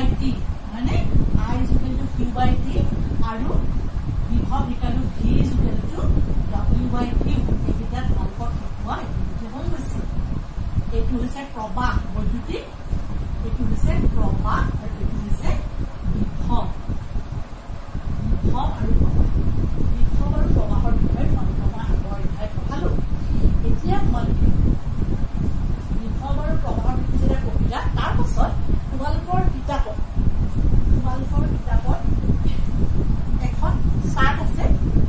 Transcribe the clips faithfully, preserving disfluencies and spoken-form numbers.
by t মানে I is equal to q by t আৰু বিভব ইকালো v is equal to w by q এইটা ভালকৈ শিকোৱা এইটো হ'ল হৈছে এইটো হৈছে প্ৰবাহ বৈদ্যুতিক এইটো হৈছে প্ৰবাহ আৰু এইটো হৈছে বিভব বিভব আৰু প্ৰবাহ বিভব আৰু প্ৰবাহৰ বিষয়ে মই আগৰ অধ্যায় পঢ়ালো এতিয়া মই বিভব আৰু প্ৰবাহৰ বিষয়ে পঢ়িলা তাৰ পাছত তোমালোকৰ কিতাপত তোমালোকৰ কিতাপত এখন চাৰ্ট আছে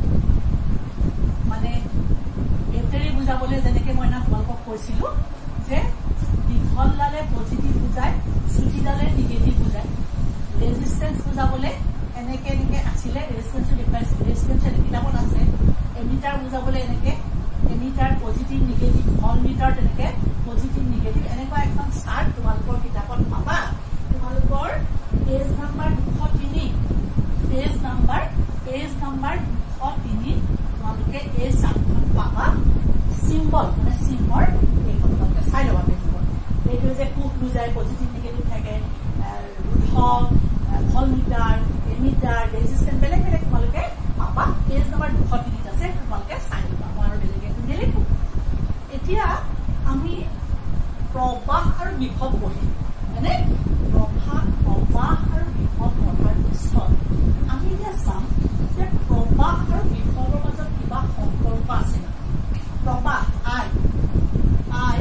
মানে বেটাৰী বুজাবলৈ যেনেকে মই না তোমালোকক কৈছিলো যে দীঘল ডালে পজিটিভ বুজায় চুটি ডালে নিগেটিভ বুজায় ৰেজিষ্টেন্স বুজাবলৈ এনেকে এনেকে আছিলে ৰেজিষ্টেন্স দেখুৱাইছে ৰেজিষ্টেন্স কিতাপত আছে এমিটাৰ বুজাবলৈ এনেকে ammeter positive negative voltmeter তেনেকে পজিটিভ নিগেটিভ এনেকুৱা এখন চাৰ্ট তোমালোকৰ কিতাপত পাবা তোমালোকৰ পেজ নাম্বাৰ দুশ তিনি পেজ নাম্বাৰ পেজ নাম্বাৰ দুশ তিনি তোমালোকে এই চাৰ্টখন পাবা চিম্বল মানে চিম্বল এইখন তোমালোকে চাই ল'বা পেজত এইটো যে কোষ বুজায় পজিটিভ নিগেটিভ থাকে ৰোধক ভল মিটাৰ এমিটাৰ ৰেজিষ্টেন্স বেলেগ বেলেগ তোমালোকে পাবা পেজ নাম্বাৰ দুশ তিনিত আছে তোমালোকে চাই ল'বা মই আৰু বেলেগ একো নিলিখো এতিয়া আমি প্ৰবাহ আৰু বিভব পঢ়িম মানে প্ৰবাহ প্ৰবাহ আৰু বিভব পঢ়াৰ পিছত আমি এতিয়া চাম যে প্ৰবাহ আৰু বিভবৰ মাজত কিবা সম্পৰ্ক আছে প্ৰবাহ আই আই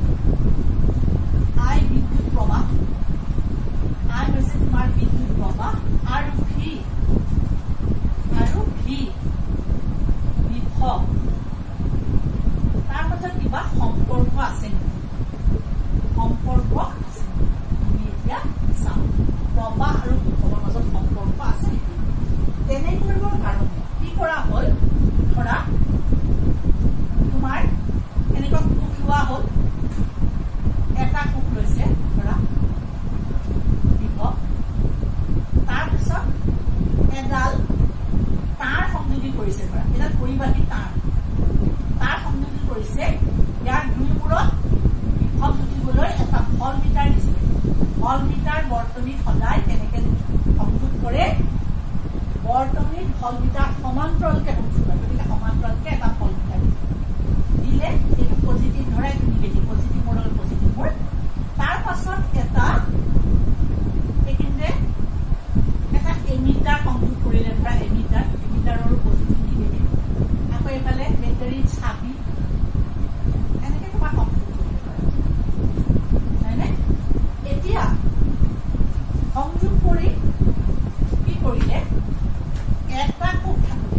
আই বিদ্যুৎ প্ৰবাহ আই হৈছে তোমাৰ বিদ্যুৎ প্ৰবাহ আৰু ভি আৰু ভি বিভব তাৰ মাজত কিবা সম্পৰ্ক আছে সম্পৰ্ক আছে আমি এতিয়া চাম প্ৰবাহ আৰু বিভবৰ মাজত সম্পৰ্ক আছে তেনে কৰিবৰ কাৰণে কি কৰা হ'ল ধৰা তোমাৰ এনেকুৱা কোষ লোৱা হ'ল এটা কোষ লৈছে ধৰা বিভব তাৰপিছত এডাল তাঁৰ সংযোগী কৰিছে ধৰা এডাল পৰিবাহী তাঁৰ তাঁৰ সংযোগী কৰিছে ইয়াৰ দুয়োমূৰত বিভব জুখিবলৈ এটা ভল মিটাৰ দিছে ভল মিটাৰ বৰ্তনীত সদায় কেনেকে সংযোগ কৰে বৰ্তনীত ভল মিটাৰ সমান্তৰালকে সংযোগ কৰে গতিকে সমান্তৰালকে এটা ভল মিটাৰ দিলে এইটো পজিটিভ ধৰা এইটো নিগেটিভ পজিটিভ মডেল পজিটিভ মোৰ তাৰ পাছত এটা এইখিনিতে এটা এমিটাৰ সংযোগ কৰিলে ধৰা এমিটাৰ এমিটাৰৰ পজিটিভ নিগেটিভ আকৌ এইফালে বেটাৰীৰ চাবি এনেকে তোমাৰ সংযোগ কৰিব পাৰে হয়নে এতিয়া সংযোগ কৰি কি কৰিলে এটা কোষ থাকোতে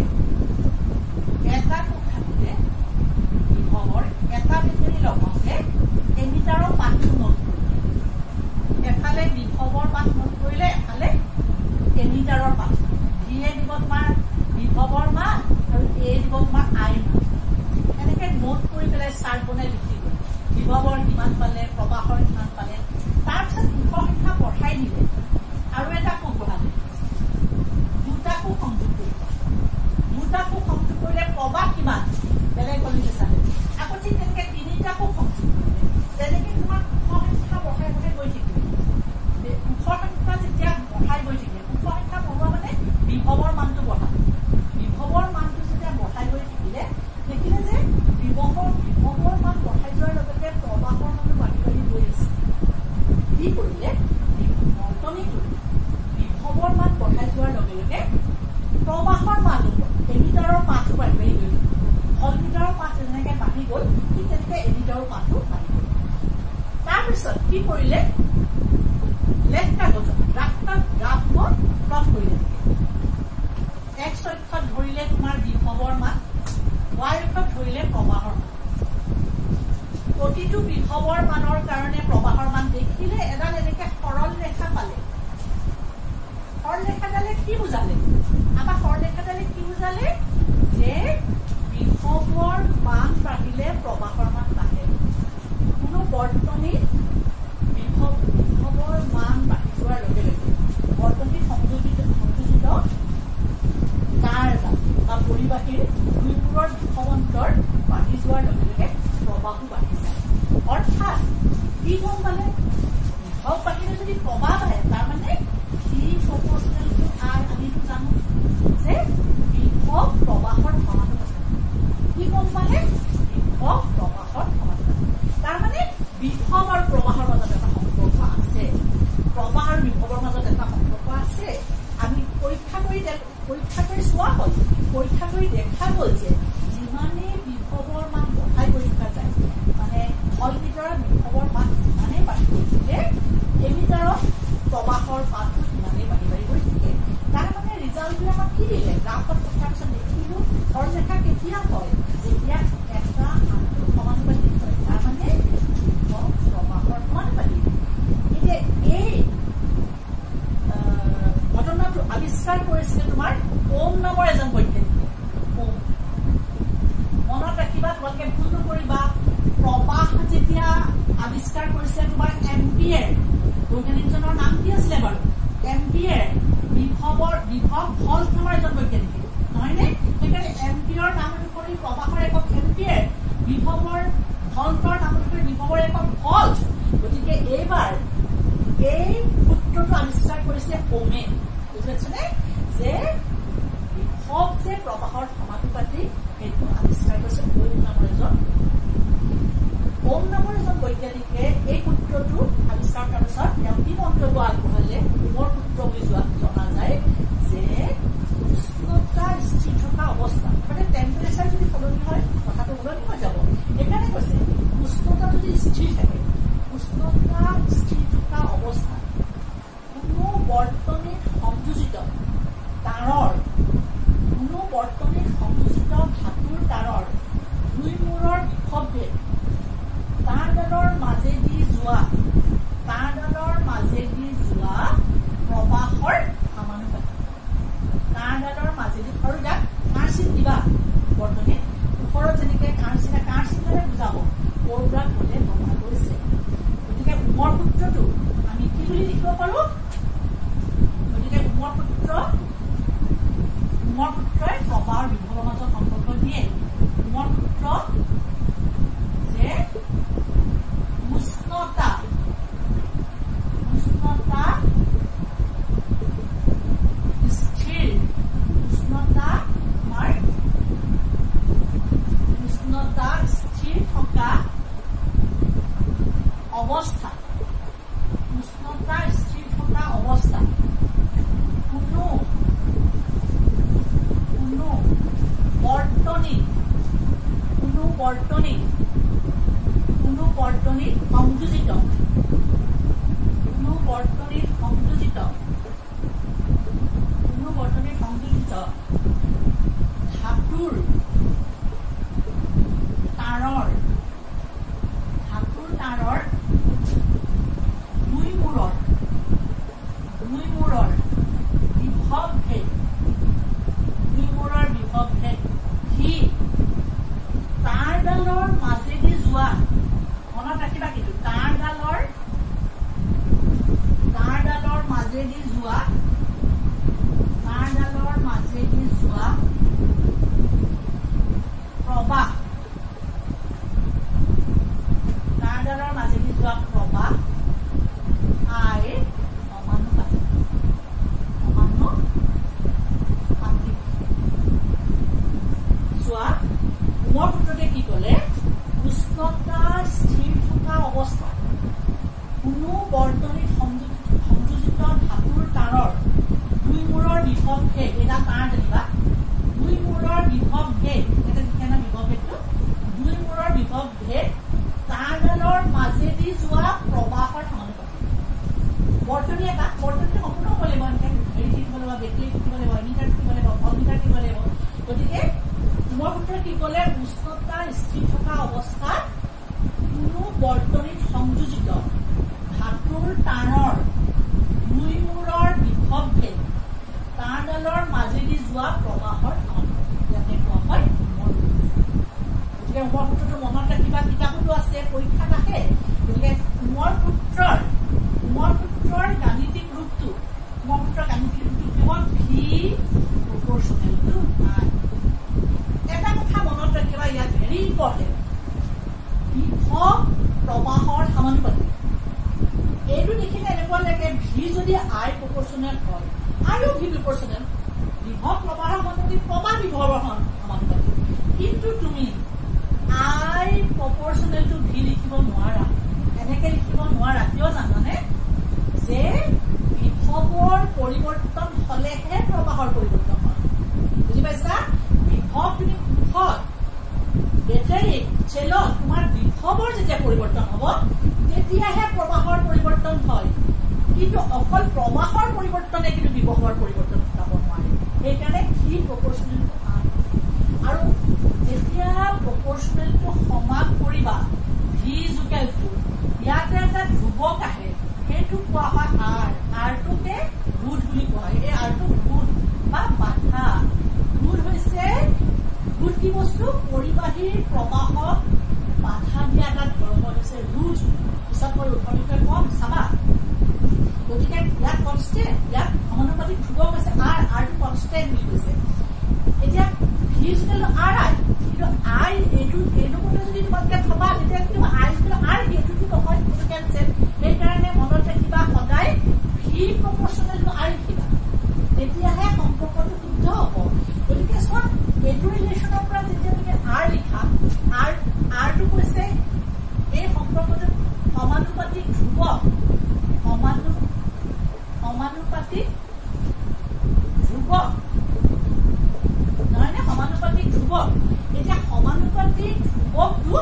এটা কোষ থাকোতে বিভবৰ এটা বেটাৰী লগাওঁতে এমিটাৰৰ পাঠটো নোট কৰিলে এফালে বিভবৰ পাঠ নোট কৰিলে এফালে এমিটাৰৰ পাঠ ভিয়ে দিব তোমাৰ বিভবৰ মান আৰু এ দিব তোমাৰ আইৰ মান এনেকে নোট কৰি পেলাই চাৰ্ট বনাই লিখি গ'ল বিভবৰ কিমান পালে প্ৰবাহৰ কিমান পালে তাৰপিছত দুশ সংখ্যা পঢ়াই দিলে আৰু এটা কোষ বঢ়ালে দুটা কোষ সংযোগ কৰিব দুটা কোষ সংযোগ কৰিলে প্ৰবাহ কিমান বেলেগ গলিতে চালে আকৌ ঠিক তেনেকে তিনিটা কোষ সংযোগ কৰিলে তেনেকে তোমাৰ দুশ সংখ্যা বঢ়াই বঢ়াই গৈ থাকিলে দুশ সংখ্যা যেতিয়া বঢ়াই গৈ থাকিলে দুশ সংখ্যা বঢ়োৱা মানে বিভবৰ মানটো বঢ়ালে বিভবৰ মানটো যেতিয়া বঢ়াই গৈ থাকিলে দেখিলে যে বিভবৰ বিভবৰ মান বঢ়াই যোৱাৰ লগে লগে প্ৰবাহৰ মানটো বাঢ়ি বাঢ়ি গৈ আছে কি কৰিলে বৰ্তনীটো বিভবৰ মান বঢ়াই যোৱাৰ লগে লগে প্ৰবাহৰ মানো এমিটাৰৰ পাঠো বাঢ়ি বাঢ়ি গৈ ভল মিটাৰৰ পাঠ যেনেকে বাঢ়ি গ'ল ঠিক তেনেকে এমিটাৰৰ পাঠো বাঢ়ি গ'ল তাৰপিছত কি কৰিলে লেখ কাগজত ৰাস্তাত গ্ৰাফত প্লট কৰিলে এক্স অক্ষত ধৰিলে তোমাৰ বিভবৰ মান ৱাই অক্ষত ধৰিলে প্ৰবাহৰ মান প্ৰতিটো বিভবৰ মানৰ কাৰণে প্ৰবাহৰ মান দেখিলে এডাল এনেকে সৰল ৰেখা পালে সৰল ৰেখাডালে কি বুজালে আমাৰ সৰল ৰেখাডালে কি বুজালে যে বিভবৰ মান বাঢ়িলে প্ৰবাহৰ মান বাঢ়ে কোনো বৰ্তনীত বিভৱ বিভৱৰ মান বাঢ়ি যোৱাৰ লগে লগে বৰ্তনীত সংযোজিত সংযোজিত তাঁৰ বা পৰিবাহীৰ দুয়োবোৰৰ বিভৱান্তৰ বাঢ়ি যোৱাৰ লগে লগে প্ৰবাহো বাঢ়ি যায় অৰ্থাৎ কি গম পালে বিভৱ বাঢ়িলে যদি প্ৰবাহ বাঢ়ে তাৰমানে কৰি দেখা গ'ল যে যিমানে বিভৱৰ মান বঢ়াই গৈ থকা যায় মানে ভল্টমিটাৰৰ বিভৱৰ মান যিমানে বাঢ়ি গৈ থাকে এমিটাৰৰ প্ৰবাহৰ মানটো সিমানেই বাঢ়ি বাঢ়ি গৈ থাকে। তাৰ মানে ৰিজাল্টটোৱে আমাক কি দিলে গ্ৰাফত দেখাৰ পিছত দেখিলো সৰলৰেখা কেতিয়া হয় যেতিয়া এটা আনটোৰ সমানুপাতিক হয় তাৰ মানে বিভৱ প্ৰবাহৰ সমানুপাতিক। এতিয়া এই ঘটনাটো আৱিষ্কাৰ কৰিছিলে তোমাৰ ওম নামৰ এজন বৈজ্ঞানিকে। ওম মনত ৰাখিবা তোমালোকে ভুল নকৰিবা প্ৰবাহ যেতিয়া আৱিষ্কাৰ কৰিছিলে তোমাৰ এম্পিয়াৰ বৈজ্ঞানিকজনৰ নাম কি আছিলে বাৰু এম্পিয়াৰ বিভৱৰ বিভৱ ভল্ট নামৰ এজন বৈজ্ঞানিকে নহয়নে সেইকাৰণে এম্পিয়াৰ নাম অনুসৰি প্ৰবাহৰ একক এম্পিয়াৰ বিভৱৰ ভল্টৰ নাম অনুসৰি বিভৱৰ একক ভল্ট। গতিকে এইবাৰ এই সূত্ৰটো আৱিষ্কাৰ কৰিছে ওমে বুজি পাইছনে যে বিভৱ যে প্ৰবাহৰ সমানুপাতিক সেইটো আৱিষ্কাৰ কৰিছে ওম নামৰ এজন ওম নামৰ এজন বৈজ্ঞানিকে এই সূত্ৰটো আৱিষ্কাৰ কৰাৰ পিছত তেওঁ কি মন্তব্য আগবঢ়ালে ওমৰ সূত্ৰ বুলি যোৱা জনা যায় যে উষ্ণতা স্থিৰ থকা অৱস্থা মানে টেম্পাৰেচাৰ যদি সলনি হয় কথাটো সলনি হৈ যাব। সেইকাৰণে কৈছে উষ্ণতা যদি স্থিৰ থাকে উষ্ণতা স্থিৰ থকা অৱস্থা কোনো বৰ্তনীত সংযোজিত তাঁৰৰ কোনো বৰ্তনীত সংযোজিত ধাতুৰ তাঁৰৰ দুই মূৰৰ বিভৱভেদ তাঁৰডালৰ মাজেদি যোৱা তাঁৰডালৰ মাজেদি যোৱা প্ৰবাহৰ সমানুপাতিক। তাঁৰডালৰ মাজেদি আৰু ইয়াক কাঁড় চিন দিবা বৰ্তনীত ওপৰত যেনেকে কাঁড় চিনা কাঁড় চিনেৰে বুজাব ক'ৰ পৰা ক'লে প্ৰবাহ কৰিছে। গতিকে ওমৰ সূত্ৰটো আমি কি বুলি লিখিব পাৰো গতিকে ওমৰ সূত্ৰ ওমৰ সূত্ৰই প্ৰবাহৰ বিভৱৰ মাজত সম্পৰ্ক দিয়ে। ওমৰ সূত্ৰ যে উষ্ণতা উষ্ণতা স্থিৰ উষ্ণতা আমাৰ উষ্ণতা স্থিৰ থকা অৱস্থা উষ্ণতা স্থিৰ থকা অৱস্থা কোনো কোনো বৰ্তনী কোনো বৰ্তনী কোনো বৰ্তনীত সংযোজিত কোনো বৰ্তনীত সংযোজিত কোনো বৰ্তনীত সংযোজিত ধাতুৰ তাঁৰৰ ধাতুৰ তাঁৰৰ দুই মূৰৰ দুই মূৰৰ বিভৱভেদ দুই মূৰৰ বিভৱভেদ সি তাঁৰডালৰ মাজেদি যোৱা মনত ৰাখিবা কিন্তু তাঁৰডালৰ তাঁৰডালৰ মাজেদি যোৱা তাঁৰডালৰ মাজেদি যোৱা প্ৰবাহ তাঁৰডালৰ মাজেদি যোৱা প্ৰবাহ আই সমানুপাতিক সমানুপাতিক চোৱা ওমৰ সূত্ৰতে কি ক'লে উষ্ণতা স্থিৰ থকা অৱস্থা কোনো বৰ্তনীত সংযোজিত ধাতুৰ তাঁৰৰ দুই মূৰৰ বিভৱভেদ এটা তাঁৰ যেনিবা দুই মূৰৰ বিভৱভেদ এটা লিখে না বিভৱভেদটো দুই মূৰৰ বিভৱভেদ তাঁৰডালৰ মাজেদি যোৱা প্ৰবাহৰ সমানুপাতিক। বৰ্তনী এটা বৰ্তনীটো সম্পূৰ্ণ হ'ব লাগিব হেৰি থাকিব লাগিব বেটেৰী থাকিব লাগিব এমিটাৰ থাকিব লাগিব ভল্টমিটাৰ থাকিব লাগিব। গতিকে ওমৰ সূত্ৰ কি ক'লে উষ্ণতা স্থিৰ থকা অৱস্থাত কোনো বৰ্তনীত সংযোজিত ধাতুৰ তাঁৰৰ দুই মূৰৰ বিভৱভেদ তাঁৰডালৰ মাজেদি যোৱা প্ৰবাহৰ সমানুপাতিক ইয়াতে কোৱা হয় ওমৰ সূত্ৰ। গতিকে ওমৰ সূত্ৰটো মনত ৰাখিবা কিতাপতো আছে পৰীক্ষাত আহে। গতিকে ওমৰ সূত্ৰৰ ওমৰ সূত্ৰৰ গাণিতিক ৰূপটো ওমৰ সূত্ৰৰ গাণিতিক ৰূপটো কি হ'ল ভি প্ৰপৰ্চনেল টু আই। এটা কথা মনত ৰাখিবা ইয়াত ভেৰি ইম্পৰ্টেণ্ট বিভৱ প্ৰবাহৰ সমানুপাতিক এইটো দেখিলে এনেকুৱা লাগে ভি যদি আই প্ৰপৰ্চনেল হয় আৰু ভি প্ৰপৰ্চনেল বিভৱ প্ৰবাহৰ সমানুপাতিক প্ৰবাহ বিভৱৰ সমানুপাতিক কিন্তু তুমি আই প্ৰপৰ্চনেল টু ভি লিখিব নোৱাৰা এনেকে লিখিব নোৱাৰা কিয় জানানে যে বিভৱৰ পৰিৱৰ্তন হলেহে প্ৰবাহৰ পৰিৱৰ্তন হয় বুজি পাইছা বিভৱ অকল প্ৰবাহৰ পৰিৱৰ্তনে কিন্তু বিভৱৰ পৰিৱৰ্তন ঘটাব নোৱাৰে সেইকাৰণে ভি প্ৰপৰ্চনেলটো আৰ আৰু যেতিয়া প্ৰপৰ্চনেলটো সমান কৰিবা ভি ইকুৱেল টু ইয়াতে এটা ধ্ৰুৱক আহে সেইটো কোৱা হয় আৰ আৰটোকে ৰোধ বুলি কোৱা হয় এই আৰটো ৰোধ বা বাধা ৰোধ হৈছে ৰোধ কি বস্তু পৰিবাহীৰ প্ৰবাহক বাধা দিয়া এটা ধৰ্ম হৈছে ৰোধ পিছত মই ৰোধৰ কম চাবা গতিকে ইয়াত কনষ্টেণ্ট ইয়াত সমানুপাতিক ধ্ৰুৱক আছে আৰ আৰটো কনষ্টেণ্ট বুলি কৈছে এতিয়া V equal to R I কিন্তু আই এইটো এইটো মতে যদি তোমালোকে থবা তেতিয়া কিন্তু I equal to R V এইটোতো নহয় এইটো কেনচেল সেইকাৰণে মনত ৰাখিবা সদায় ভি প্ৰপৰ্চনেল টু আৰ লিখিবা তেতিয়াহে সম্পৰ্কটো শুদ্ধ হ'ব গতিকে চোৱা এইটো ৰিলেশ্যনৰ পৰা যেতিয়া তুমি আৰ লিখা আৰ আৰটো কৈছে এই সম্পৰ্কটো সমানুপাতিক ধ্ৰুৱক সমানু সমানুপাতিক ধ্ৰুৱক নহয় নে সমানুপাতিক ধ্ৰুৱক এতিয়া সমানুপাতিক ধ্ৰুৱকটো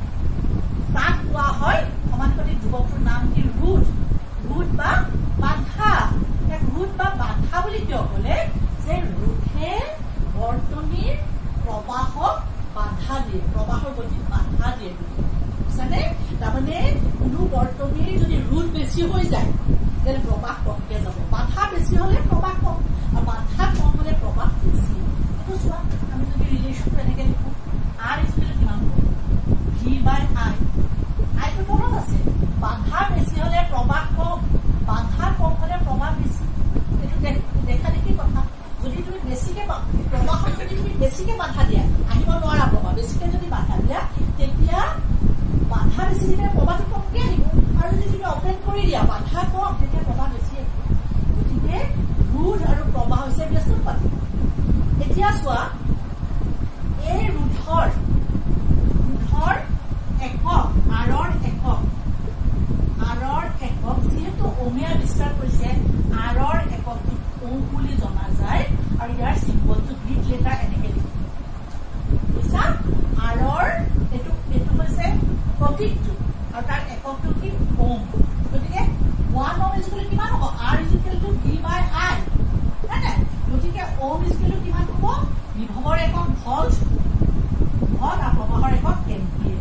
তাক কোৱা হয় সমানুপাতিক ধ্ৰুৱকটোৰ নাম কি ৰোধ ৰোধ বা বাধা ৰোধ বা বাধা বুলি কিয় ক'লে যে ৰোধে বৰ্তনীৰ প্ৰবাহক বাধা দিয়ে প্ৰবাহৰ গতিত বাধা দিয়ে বুজিছানে তাৰমানে কোনো বৰ্তনীৰ যদি ৰোধ বেছি হৈ যায় তেনে প্ৰবাহ কমকে যাব বাধা বেছি হলে প্ৰবাহ কম আৰু বাধা কম হলে প্ৰবাহ বেছি এইটো চোৱা আমি যদি ৰিলেশ্যনটো এনেকে লিখো আৰ ইকুৱেল কিমান হ'ব ভি বাই আই আইটো মনত আছে বাধা বেছি হলে প্ৰবাহ কম বাধা কম হলে প্ৰবাহ বেছি এইটো দেখা দেখি কথা যদি তুমি বেছিকে প্ৰবাহত যদি তুমি বেছিকে বাধা দিয়া আহিব নোৱাৰা প্ৰবাহ বেছিকে যদি বাধা দিয়া তেতিয়া বাধা বেছি দিলে প্ৰবাহটো কমকে আহিব আৰু যদি তুমি অপেন কৰি দিয়া বাধা কম তেতিয়া প্ৰবাহ বেছি আহিব গতিকে ৰোধ আৰু প্ৰবাহ হৈছে ব্যস্তানুপাতিক এতিয়া চোৱা এই ৰোধৰ ৰোধৰ একক আৰৰ একক আৰৰ একক যিহেতু ওমে আৱিষ্কাৰ কৰিছে আৰৰ এককটো ওম বুলি জনা যায় আৰু ইয়াৰ চিম্বলটো গ্ৰীক লেটাৰ এনেকে লিখে বুজিছা আৰৰ এইটো এইটো হৈছে প্ৰতীকটো আৰু তাৰ এককটো কি ওম গতিকে ওৱান ওম ইকুৱেল কিমান হ'ব R equal to V by I হয় নাই গতিকে ওম ইকুৱেল কিমান হ'ব বিভৱৰ একক ভল্ট ভল্ট আৰু প্ৰবাহৰ একক এম্পিয়াৰ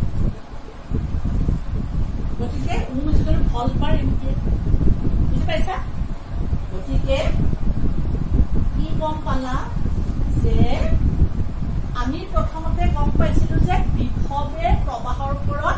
গতিকে ohm equal volt per ampere বুজি পাইছা গতিকে কি গম পালা যে আমি প্ৰথমতে গম পাইছিলো যে বিভৱে প্ৰবাহৰ ওপৰত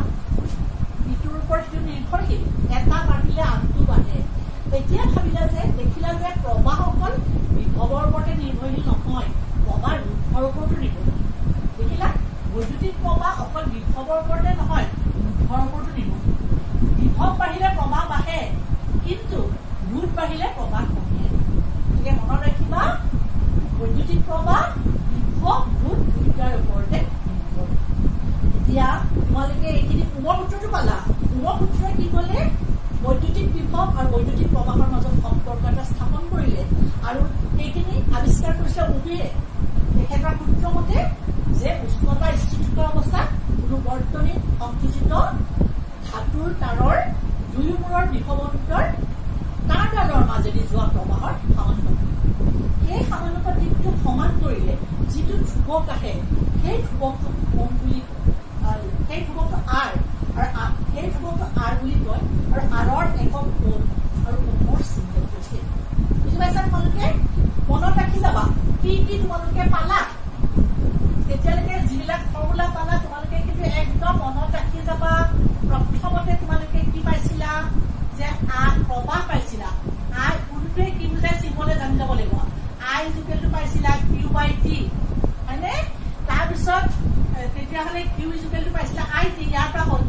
ইটোৰ ওপৰত সিটো নিৰ্ভৰশীল এটা বাঢ়িলে আনটো বাঢ়ে এতিয়া ভাবিলা যে দেখিলা যে প্ৰবাহ অকল বিভৱৰ ওপৰতে নিৰ্ভৰশীল নহয় প্ৰবাহ ৰোধৰ ওপৰতো নিৰ্ভৰশীল দেখিলা বৈদ্যুতিক প্ৰবাহ অকল বিভৱৰ ওপৰতে নহয় ৰোধৰ ওপৰতো নিৰ্ভৰশীল বিভৱ বাঢ়িলে প্ৰবাহ বাঢ়ে কিন্তু ৰোধ বাঢ়িলে প্ৰবাহ কমে গতিকে মনত ৰাখিবা বৈদ্যুতিক প্ৰবাহ বিভৱ ৰোধ দুয়োটাৰ ওপৰতে নিৰ্ভৰ এতিয়া তোমালোকে এইখিনি ওমৰ সূত্ৰটো পালা ওমৰ সূত্ৰই কি ক'লে বৈদ্যুতিক বিভৱ আৰু বৈদ্যুতিক প্ৰবাহৰ মাজত সম্পৰ্ক এটা স্থাপন কৰিলে আৰু সেইখিনি আৱিষ্কাৰ কৰিছে ওমে তেখেতৰ সূত্ৰ মতে যে উষ্ণতা স্থিতিত অৱস্থাত কোনো বৰ্তনীত সংযোজিত ধাতুৰ তাৰৰ দুয়োমূৰৰ বিভৱন্তৰ তাঁৰডালৰ মাজেদি যোৱা প্ৰবাহৰ সমানুপাতিক সেই সমানুপাতিকটো সমান কৰিলে যিটো ধ্ৰুৱক আহে সেই ধ্ৰুৱকটো ওম বুলি সেই ধ্ৰুৱকটো আৰ আৰু সেই ধ্ৰুৱকটো আৰ বুলি কয় আৰু আৰৰ একক ওম আৰু ওমৰ চিম্বল হৈছে বুজি পাইছা তোমালোকে মনত ৰাখি যাবা কি কি তোমালোকে পালা তেতিয়ালৈকে যিবিলাক ফৰ্মুলা পালা তোমালোকে কিন্তু একদম মনত ৰাখি যাবা প্ৰথমতে তোমালোকে কি পাইছিলা যে আৰ প্ৰবাহ পাইছিলা আই কোনটোৱে কি বুজাই চিম্বলে জানি যাব লাগিব আই ইকুৱেলটো পাইছিলা কিউ বাই টি হয়নে তাৰপিছত তেতিয়াহ'লে কিউ ইকুৱেলটো পাইছিলা আই টি ইয়াৰ পৰা হ'ল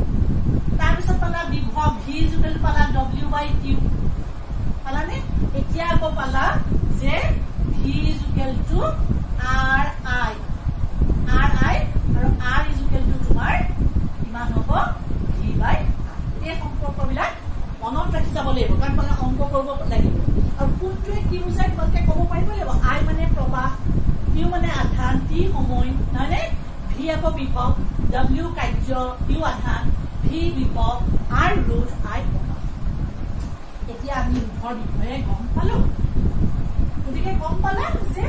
তাৰপিছত পালা বিভৱ ভি ইকুৱেলটো পালা ডব্লিউ বাই কিউ পালানে এতিয়া আকৌ পালা যে ভি ইকুৱেলটো আৰ আই আৰ আই আৰু আৰ ইকুৱেলটো তোমাৰ কিমান হ'ব ভি বাই এই সম্পৰ্কবিলাক মনত ৰাখি যাব লাগিব কাৰণ মানে অংক কৰিব লাগিব আৰু কোনটোৱে কি বুজাই তোমালোকে ক'ব পাৰিব লাগিব আই মানে প্ৰবাহ কিউ মানে আধান টি সময় নহয়নে ভি আকৌ বিভৱ ডব্লিউ কাৰ্য কিউ আধান ভি বিভৱ আৰ ৰোধ আই প্ৰবাহ এতিয়া আমি ৰোধৰ বিষয়ে গম পালো গতিকে গম পালা যে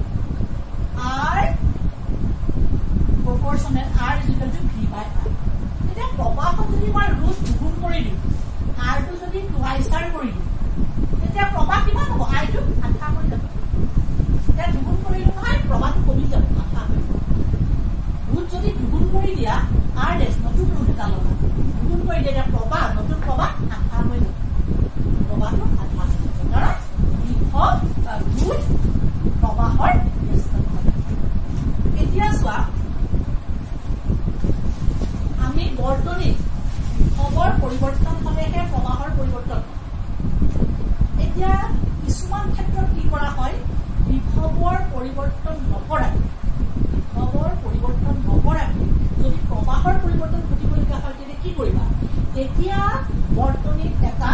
R proportional R is equal to V by I এতিয়া প্ৰবাহত যদি মই ৰোধ দুগুণ কৰি দিওঁ R টো যদি twice R কৰি দিওঁ তেতিয়া প্ৰবাহ কিমান হ'ব I টো আধা হৈ যাব এতিয়া দুগুণ কৰিলে নহয় প্ৰবাহটো কমি যাব আধা হৈ যাব ৰোধ যদি দুগুণ কৰি দিয়া R ডেছ নতুন ৰোধ এটা ল'বা দুগুণ কৰি দিয়া প্ৰবাহ নতুন প্ৰবাহ আধা হৈ যাব প্ৰবাহটো আধা হৈ যাব কাৰণ বিভৱ বা ৰোধ প্ৰবাহৰ ব্যস্ত নহয় এতিয়া চোৱা আমি বৰ্তনীত বিভৱৰ পৰিৱৰ্তন হ'লেহে প্ৰবাহৰ পৰিৱৰ্তন এতিয়া কিছুমান ক্ষেত্ৰত কি কৰা হয় বিভৱৰ পৰিৱৰ্তন নকৰাকৈ বিভৱৰ পৰিৱৰ্তন নকৰাকৈ যদি প্ৰবাহৰ পৰিৱৰ্তন ঘটিবলগীয়া হয় তেতিয়া কি কৰিবা তেতিয়া বৰ্তনীত এটা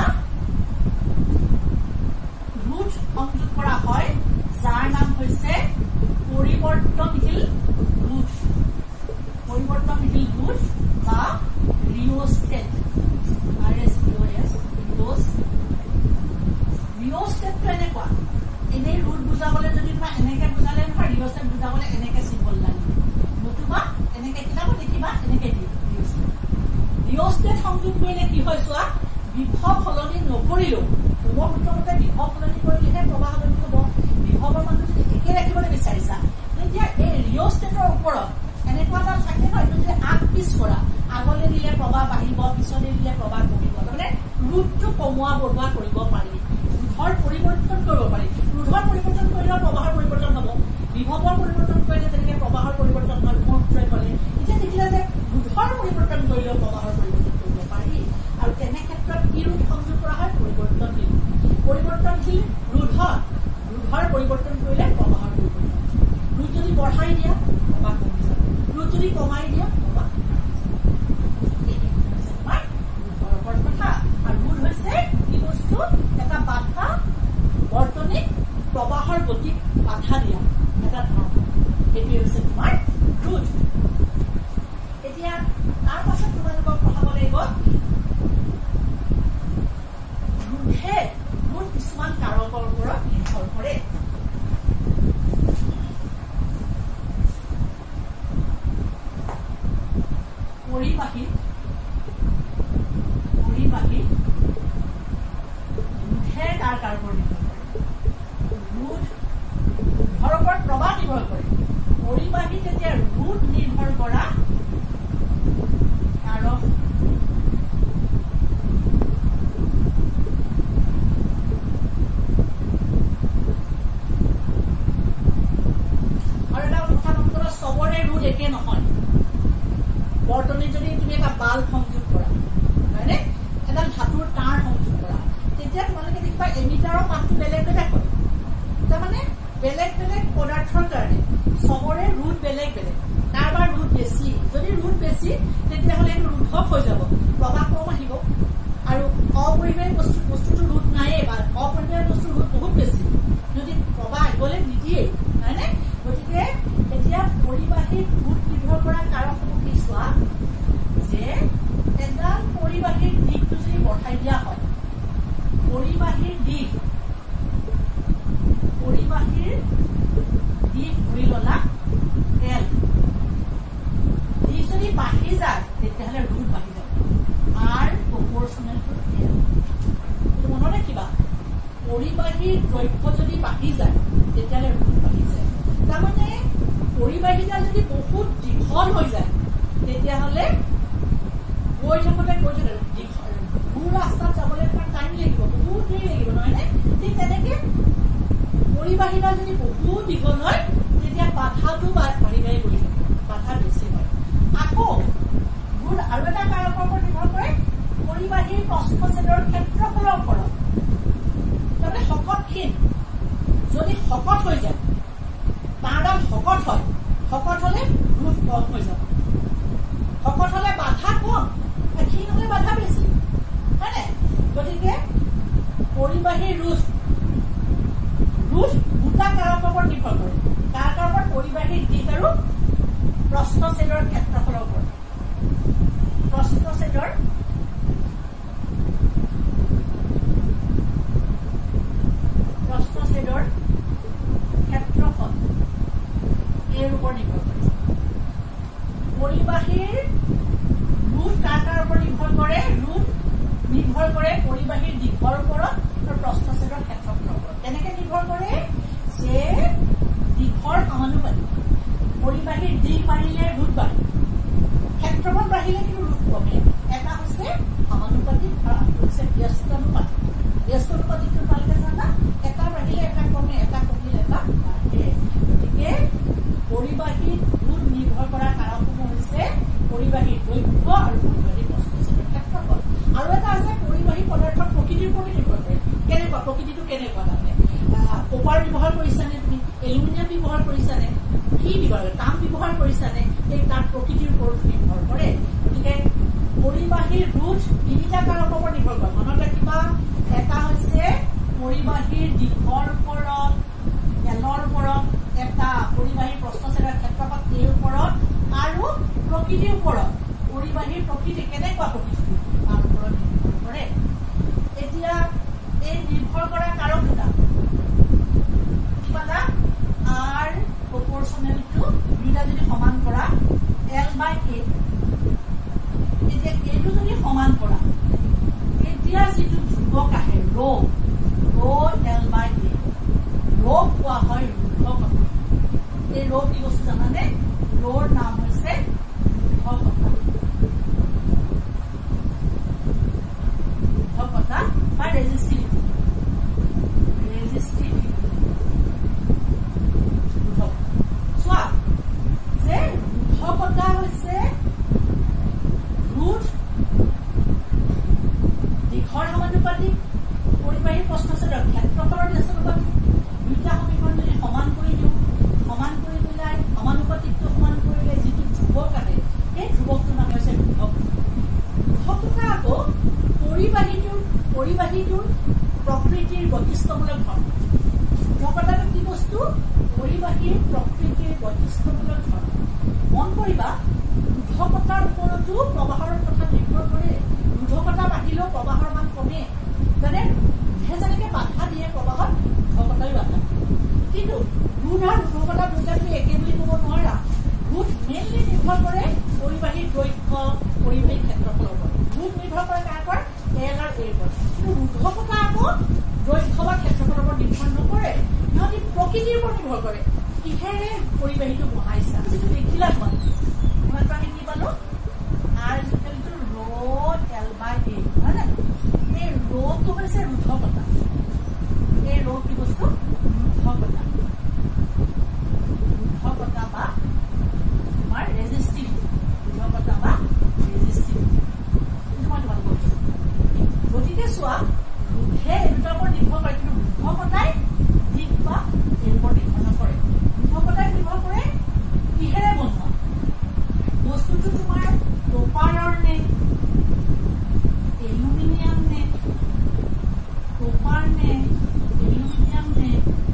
ৰোধ সংযোগ কৰা হয় যাৰ নাম হৈছে পৰিৱৰ্তনশীল ৰোধ পৰিৱৰ্তনশীল ৰোধ বা rheostat R S T O' S rheostat ৰিঅ'ষ্টেটটো এনেকুৱা এনেই ৰোধ বুজাবলৈ যদি তোমাৰ এনেকে বুজালে নহয় ৰিঅ'ষ্টেট বুজাবলৈ এনেকে চিম্বল লাগিব নতুবা এনেকে কিতাপত দেখিবা এনেকে দিয়ে ৰিঅ'ষ্টেট ৰিঅ'ষ্টেট সংযোগ কৰিলে কি হয় চোৱা বিভৱ সলনি নকৰিলেও ব্ৰহ্মপুত্ৰমতে বিভৱ সলনি কৰিলেহে প্ৰবাহ সলনি হ'ব বিভৱৰ মানটো যদি একে ৰাখিবলৈ বিচাৰিছা তেতিয়া এই ৰিঅ'ষ্টেটৰ ওপৰত এনেকুৱা এটা থাকে ন এইটো যদি আগ পিছ কৰা আগলৈ দিলে প্ৰবাহ বাঢ়িব পিছলৈ দিলে প্ৰবাহ কমিব তাৰমানে ৰোধটো কমোৱা বঢ়োৱা কৰিব পাৰি ৰোধৰ পৰিৱৰ্তন কৰিব পাৰি ৰোধৰ পৰিৱৰ্তন কৰিলে প্ৰবাহৰ পৰিৱৰ্তন হ'ব বিভৱৰ পৰিৱৰ্তন কৰিলে তেনেকে প্ৰবাহৰ পৰিৱৰ্তন হয় মুহূৰ্তই ক'লে এতিয়া দেখিলে যে ৰোধৰ পৰিৱৰ্তন কৰিলেও প্ৰবাহৰ পৰিৱৰ্তন কৰিব পাৰি আৰু তেনে ক্ষেত্ৰত কি ৰোধ সংযোগ কৰা হয় পৰিৱৰ্তনশীল পৰিৱৰ্তনশীল ৰোধত ৰোধৰ পৰিৱৰ্তন কৰিলে প্ৰবাহৰ পৰিৱৰ্তন ৰোধ যদি বঢ়াই দিয়া প্ৰবাহ কমি যাব ৰোধ যদি কমাই দিয়া প্ৰবাহ কথা আৰু ৰোধ হৈছে কি বস্তু এটা বাধা বৰ্তনীত প্ৰবাহৰ গতিক বাধা দিয়া এটা ধৰ্ম সেইটোৱে হৈছে তোমাৰ ৰোধ এতিয়া তাৰ পাছত তোমালোকক পঢ়াব লাগিব ৰোধে ৰোধ কিছুমান কাৰকৰ ওপৰত নিৰ্ভৰ কৰে পৰিবাহী পৰিবাহী ৰোধে তাৰ কাৰ ওপৰত নিৰ্ভৰ কৰে ৰোধ ৰোধৰ ওপৰত প্ৰবাহ নিৰ্ভৰ কৰে পৰিবাহী তেতিয়া ৰোধ নিৰ্ভৰ কৰা কাৰক আৰু এটা কথা মন কৰা চবৰে ৰোধ একে নহয় বৰ্তনীত যদি তুমি এটা বাল্ব সংযোগ কৰা হয়নে এডাল ধাতুৰ তাঁৰ সংযোগ কৰা তেতিয়া তোমালোকে দেখিবা এমিটাৰৰ মানটো বেলেগ বেলেগ হয় তাৰমানে বেলেগ বেলেগ পদাৰ্থৰ কাৰণে চবৰে ৰোধ বেলেগ বেলেগ কাৰোবাৰ ৰোধ বেছি যদি ৰোধ বেছি তেতিয়াহ'লে এইটো ৰোধক হৈ যাব প্ৰবাহ কম আহিব আৰু অপৰিবাহী বস্তু বস্তুটো ৰোধ নায়েই বা অপৰিবাহী বস্তুৰ ৰোধ বহুত বেছি যদি প্ৰবাহ আহিবলৈ নিদিয়েই হয়নে গতিকে এতিয়া পৰিবাহী ৰোধ নিৰ্ভৰ কৰা কাৰকসমূহ কি চোৱা যে এডাল পৰিবাহীৰ দিশটো যদি বঢ়াই দিয়া হয় পৰিবাহীৰ দিশ পৰিবাহীৰ দিশ ধৰি ললা তেল দিশ যদি বাঢ়ি যায় তেতিয়াহ'লে ৰোধ বাঢ়ি যাব আৰ প্ৰপৰ্চনেল টু তেল এইটো মনত ৰাখিবা পৰিবাহীৰ দৈৰ্ঘ্য যদি বাঢ়ি যায় তেতিয়াহ'লে ৰোধ বাঢ়ি যায় তাৰমানে পৰিবাহীডাল যদি বহুত দীঘল হৈ যায় তেতিয়াহ'লে গৈ থাকোঁতে গৈ থাকে দূৰ ৰাস্তাত যাবলৈ তোমাৰ টাইম লাগিব বহুত দেৰি লাগিব নহয়নে ঠিক তেনেকে পৰিবাহীডাল যদি বহুত দীঘল হয় তেতিয়া বাধাটো বাঢ়ি বাঢ়ি গৈ থাকে বাধা বেছি হয় আকৌ ৰোধ আৰু এটা কাৰকৰ ওপৰত নিৰ্ভৰ কৰে পৰিবাহীৰ প্ৰস্থচ্ছেদৰ ক্ষেত্ৰফলৰ ওপৰত তাৰমানে শকতক্ষীণ যদি শকত হৈ যায় তাঁৰডাল শকত হয় শকত হলে ৰোধ কম হৈ যাব শকত হলে বাধা কম ক্ষীণ হলে বাধা বেছি হয় নাই গতিকে পৰিবাহী ৰোধ ৰোধ দুটা কাৰকৰ ওপৰত নিৰ্ভৰ কৰে তাৰ কাৰকৰ পৰিবাহীৰ দিশ আৰু প্ৰস্থচ্ছেদৰ ক্ষেত্ৰফলৰ ওপৰত প্ৰস্থচ্ছেদৰ পৰিবাহীৰ দিশ বাঢ়িলে ৰোধ বাঢ়ে, ক্ষেত্ৰফল বাঢ়িলে কিন্তু ৰোধ কমে। এটা হৈছে সমানুপাতিক আৰু আনটো হৈছে ব্যস্তানুপাতিক। ব্যস্তানুপাতিকটো ভালকে জানা, এটা বাঢ়িলে এটা কমে, এটা কমিলে এটা বাঢ়ে। গতিকে পৰিবাহীৰ ৰোধ নিৰ্ভৰ কৰা কাৰকসমূহ হৈছে পৰিবাহীৰ দৈৰ্ঘ্য আৰু পৰিবাহীৰ প্ৰস্থচ্ছেদৰ ক্ষেত্ৰফল। আৰু এটা আছে পৰিবাহী পদাৰ্থৰ প্ৰকৃতিৰ ওপৰত নিৰ্ভৰ কৰে। কেনেকুৱা প্ৰকৃতিটো কেনেকুৱা তাৰমানে কপাৰ ব্যৱহাৰ কৰিছানে, তুমি এলুমিনিয়াম ব্যৱহাৰ কৰিছানে, কি ব্যৱহাৰ তাম ব্যৱহাৰ কৰিছানে, সেই তাৰ প্ৰকৃতিৰ ওপৰত নিৰ্ভৰ কৰে। গতিকে পৰিবাহীৰ ৰোধ তিনিটা কাৰকৰ ওপৰত নিৰ্ভৰ কৰে। মনত ৰাখিবা, এটা হৈছে পৰিবাহীৰ দিশৰ ওপৰত, এলৰ ওপৰত, এটা পৰিবাহীৰ প্ৰস্থচ্ছেদৰ ক্ষেত্ৰফল এৰ ওপৰত, আৰু প্ৰকৃতিৰ ওপৰত পৰিবাহীৰ প্ৰকৃতি কেনেকুৱা প্ৰকৃতিটো তাৰ ওপৰত নিৰ্ভৰ কৰে। এতিয়া এই নিৰ্ভৰ কৰা কাৰক দুটা আৰ প্ৰপৰচনেল টু দুইটা যদি সমান কৰা এল বাই এ, এতিয়া এইটো যদি সমান কৰা এতিয়া যিটো ধ্ৰুৱক আহে ৰ ৰ এল বাই এ, ৰ কোৱা হয় ৰোধকতা। এই ৰ কি বস্তু জানানে? ৰৰ নাম হৈছে ৰোধকতা। ৰোধকতা বা ৰেজিষ্টিভিটি। ৰেজিষ্টিভিটি চোৱা যে ৰোধকতা হৈছে ৰোধ দিশৰ সমানুপাতিক, পৰিবাহীৰ প্ৰস্থচ্ছেদৰ ক্ষেত্ৰফলৰ ব্যস্তানুপাতিক। দুইটা সমীকৰণ যদি সমান কৰি দিওঁ, সমান কৰি পেলাই সমানুপাতিকটো সমান কৰিলে যিটো ধ্ৰুৱক আহে সেই ধ্ৰুৱকটোৰ নাম হৈছে ৰোধক। ৰোধকতা আকৌ পৰিবাহীটোৰ পৰিবাহীটোৰ প্ৰকৃতিৰ বৈশিষ্ট্যমূলক ধৰ্ম। ৰোধকতাটো কি বস্তু? পৰিবাহীৰ প্ৰকৃতিৰ বৈশিষ্ট্যমূলক ধৰ্ম। মন কৰিবা, ৰোধকতাৰ ওপৰতো প্ৰবাহৰ কথা নিৰ্ভৰ কৰে। ৰোধকতা বাঢ়িলেও প্ৰবাহৰ মান কমে, মানে ৰোধে যেনেকে বাধা দিয়ে প্ৰবাহত, ৰোধকতাই বাধা দিয়ে। কিন্তু ৰোধ আৰু ৰোধকতা দুটা তুমি একে বুলি ক'ব নোৱাৰা। ৰোধ মেইনলি নিৰ্ভৰ কৰে পৰিবাহীৰ দৈৰ্ঘ্য, পৰিবাহীৰ ক্ষেত্ৰফলৰ ওপৰত। ৰোধ নিৰ্ভৰ কৰে কাৰ ওপৰত? এল আৰু এৰ ওপৰত। কিন্তু ৰোধকতা আকৌ দৈৰ্ঘ্য বা ক্ষেত্ৰফলৰ ওপৰত নিৰ্ভৰ নকৰে, সিহঁতি প্ৰকৃতিৰ ওপৰত নিৰ্ভৰ কৰে। কিহেৰে পৰিবাহীটো বঢ়াইছা যিটো দেখিলা তোমালোকে, তোমাক আমি কি পালো? আৰ ইকুৱেলটো ৰ এল বাই এ, নহয় জানো? এই ৰটো হৈছে ৰোধকতা। এই ৰ কি বস্তু? ৰোধকতা। ৰোধকতা বা তোমাৰ ৰেজিষ্টিভিটি। ৰোধকতা বা ৰেজিষ্টিভিটি মই তোমাক কৈছো। গতিকে চোৱা, ৰোধে এই দুটাৰ ওপৰত নিৰ্ভৰ কৰে, কিন্তু ৰোধকতাই দিশ বা এই ওপৰত নিৰ্ভৰ নকৰে। ৰোধকতাই নিৰ্ভৰ কৰে কিহেৰে বনোৱা বস্তুটো, তোমাৰ কপাৰৰ নে এলুমিনিয়াম নে, কপাৰ নে এলুমিনিয়াম নে,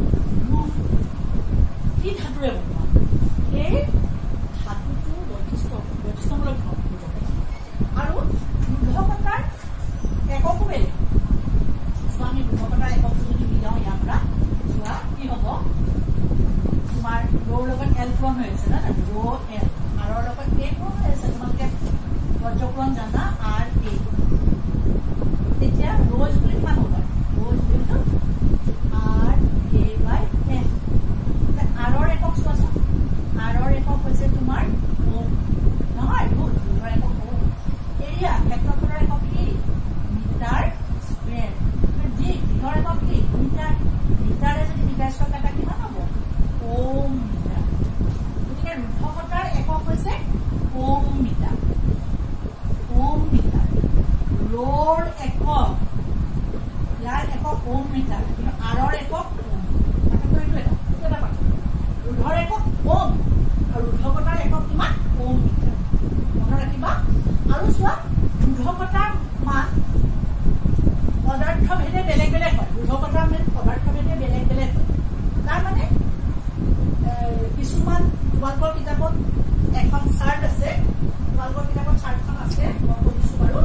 কি ধাতুৰে বনোৱা, সেই ধাতুটোৰ বৈশিষ্ট্য বৈশিষ্ট্যমূলক ধৰ্ম। আৰু ৰোধকতাৰ এককো বেলেগ। চোৱা, আমি ৰোধকতাৰ এককটো যদি মিলাও ইয়াৰ পৰা, চোৱা কি হব, তোমাৰ ৰৰ লগত এল পূৰণ হৈ আছে, নহয় ৰ এল, আৰৰ লগত এ পূৰণ হৈ আছে। তোমালোকে বজ্ৰপূৰণ জানা, আৰ এ। এতিয়া ৰ জুবিল কিমান হ'ব? ৰ জুবিলটো আৰ এ বাই এন। আৰৰ একক চোৱাচোন, আৰৰ একক হৈছে তোমাৰ ওম, নহয় ৰোধ, ৰোধৰ একক ওম। এৰিয়া ক্ষেত্ৰফলৰ একক কি? Metre square. দিশ দিশৰ একক কি? মিটাৰ। মিটাৰে যদি মিটাৰ স্কুৱেৰ কাটা কিমান হ'ব? Ohm metre. গতিকে ৰোধকতাৰ একক হৈছে ওম মিটাৰ। ওম মিটাৰ। ৰৰ একক, ইয়াৰ একক ওম মিটাৰ, কিন্তু আৰৰ একক ওম। পাৰ্থক্য এইটো এটা, এটা পাৰ্থক্য। ৰোধৰ একক ওম আৰু ৰোধকতাৰ একক কিমান? Ohm metre. মনত ৰাখিবা। আৰু চোৱা, ৰোধকতাৰ মান পদাৰ্থ ভেদে বেলেগ বেলেগ হয়। ৰোধকতাৰ মান পদাৰ্থ ভেদে বেলেগ বেলেগ হয়। তাৰমানে কিছুমান তোমালোকৰ কিতাপত এখন চাৰ্ট আছে, তোমালোকৰ কিতাপত চাৰ্টখন আছে, মই কৈ দিছো বাৰু।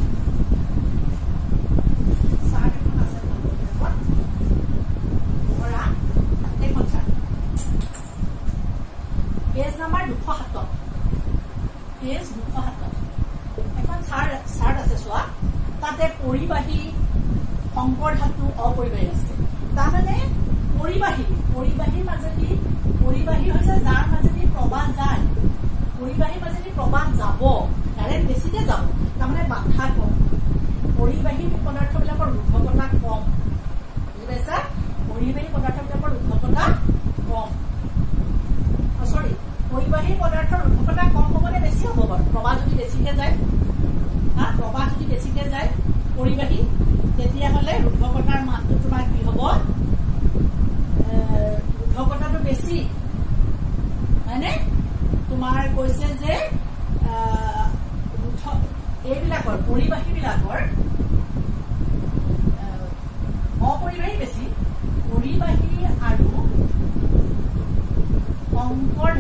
চাৰ্ট এখন আছে তোমালোকৰ কিতাপত, ধৰা এইখন চাৰ্ট, পেজ নাম্বাৰ দুশ সাতত, পেজ দুশ সাতত এখন চাৰ্ট চাৰ্ট আছে। চোৱা, তাতে পৰিবাহী, শংকৰ ধাতু, অপৰিবাহী আছে। তাৰমানে পৰিবাহী, পৰিবাহীৰ মাজেদি, পৰিবাহী হৈছে যাৰ মাজেদি প্ৰবাহ প্ৰবাহ যায় পৰিবাহী মাজেদি প্ৰবাহ যাব কাৰেণ্ট বেছিকে যাব তাৰমানে বাধা কম পৰিবাহী পদাৰ্থবিলাকৰ ৰোধকতা কম বুজি পাইছা পৰিবাহী পদাৰ্থবিলাকৰ ৰোধকতা কম সৰি পৰিবাহী পদাৰ্থৰ ৰোধকতা কম হ'বনে বেছি হ'ব বাৰু প্ৰবাহ যদি বেছিকে যায় হা প্ৰবাহ যদি বেছিকে যায় পৰিবাহী তেতিয়াহ'লে ৰোধকতাৰ মানটো তোমাৰ কি হ'ব ৰোধকতাটো বেছি হয়নে তোমাৰ কৈছে যে এইবিলাকৰ পৰিবাহীবিলাকৰ অপৰিবাহী বেছি পৰিবাহী আৰু অংকৰ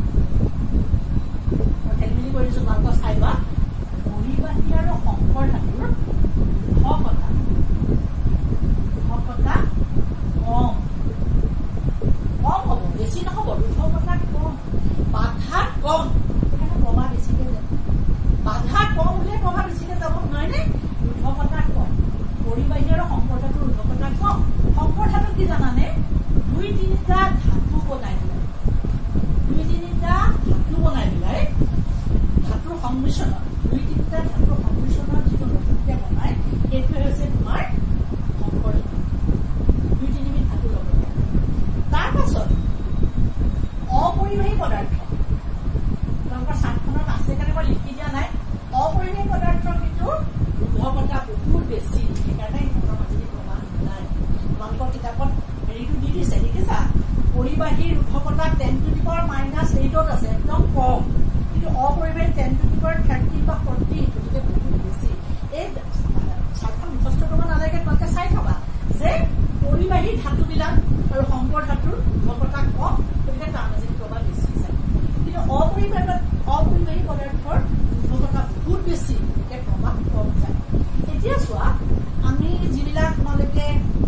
খেলিমেলি কৰিছো ভালকৈ চাই লোৱা পৰিবাহী আৰু শংকৰ ধাতুৰ ৰোধকতা ৰোধকতা কম কম হ'ব বেছি নহ'ব ৰোধকতা কম বাধা কম সেইকাৰণে প্ৰবাহ বেছিকে যাব বাধা কম হ'লে প্ৰবাহ বেছিকে যাব নহয়নে ৰোধকতা কম পৰিবাহী আৰু শংকৰ ধাতুৰ ৰোধকতা কম শংকৰ ধাতু কি জানানে দুই তিনিটা ধাতু বনাই পেলাই দুই তিনিটা ধাতু বনাই পেলাই ধাতুৰ সংমিশ্ৰণত দুই তিনিটা ধাতুৰ সংমিশ্ৰণত যিটো নতুনকে বনাই সেইটোৱে হৈছে তোমাৰ শংকৰ ধাতু দুই তিনিবিধ ধাতু লগত তাৰ পাছত অপৰিবাহী পদাৰ্থ তোমালোকৰ চাৰ্টখনত আছে কাৰণে মই লিখি দিয়া নাই অপৰিবাহী পদাৰ্থৰ কিন্তু ৰোধকতা বহুত বেছি সেইকাৰণে ইহঁতৰ মাজেদি প্ৰমাণ নাই তোমালোকৰ কিতাপত হেৰিটো দি দিছে দেখিছা পৰিবাহী ৰোধকতা ten to the power minus এইটত আছে একদম কম কিন্তু অপৰিবাহী ten to the power thirty বা ফৰ্টি গতিকে বহুত বেছি এই চাৰ্টখন মুখস্থ কৰিব নালাগে তোমালোকে চাই থবা যে পৰিবাহী ধাতুবিলাক আৰু শংকৰ ধাতুৰ ৰোধকতা কম গতিকে তাৰ মাজেদি প্ৰবাহ বেছি যায় কিন্তু অপৰিবাহী অপৰিবাহী পদাৰ্থৰ ৰোধকতা বহুত বেছি গতিকে প্ৰবাহ কম যায় এতিয়া চোৱা আমি যিবিলাক তোমালোকে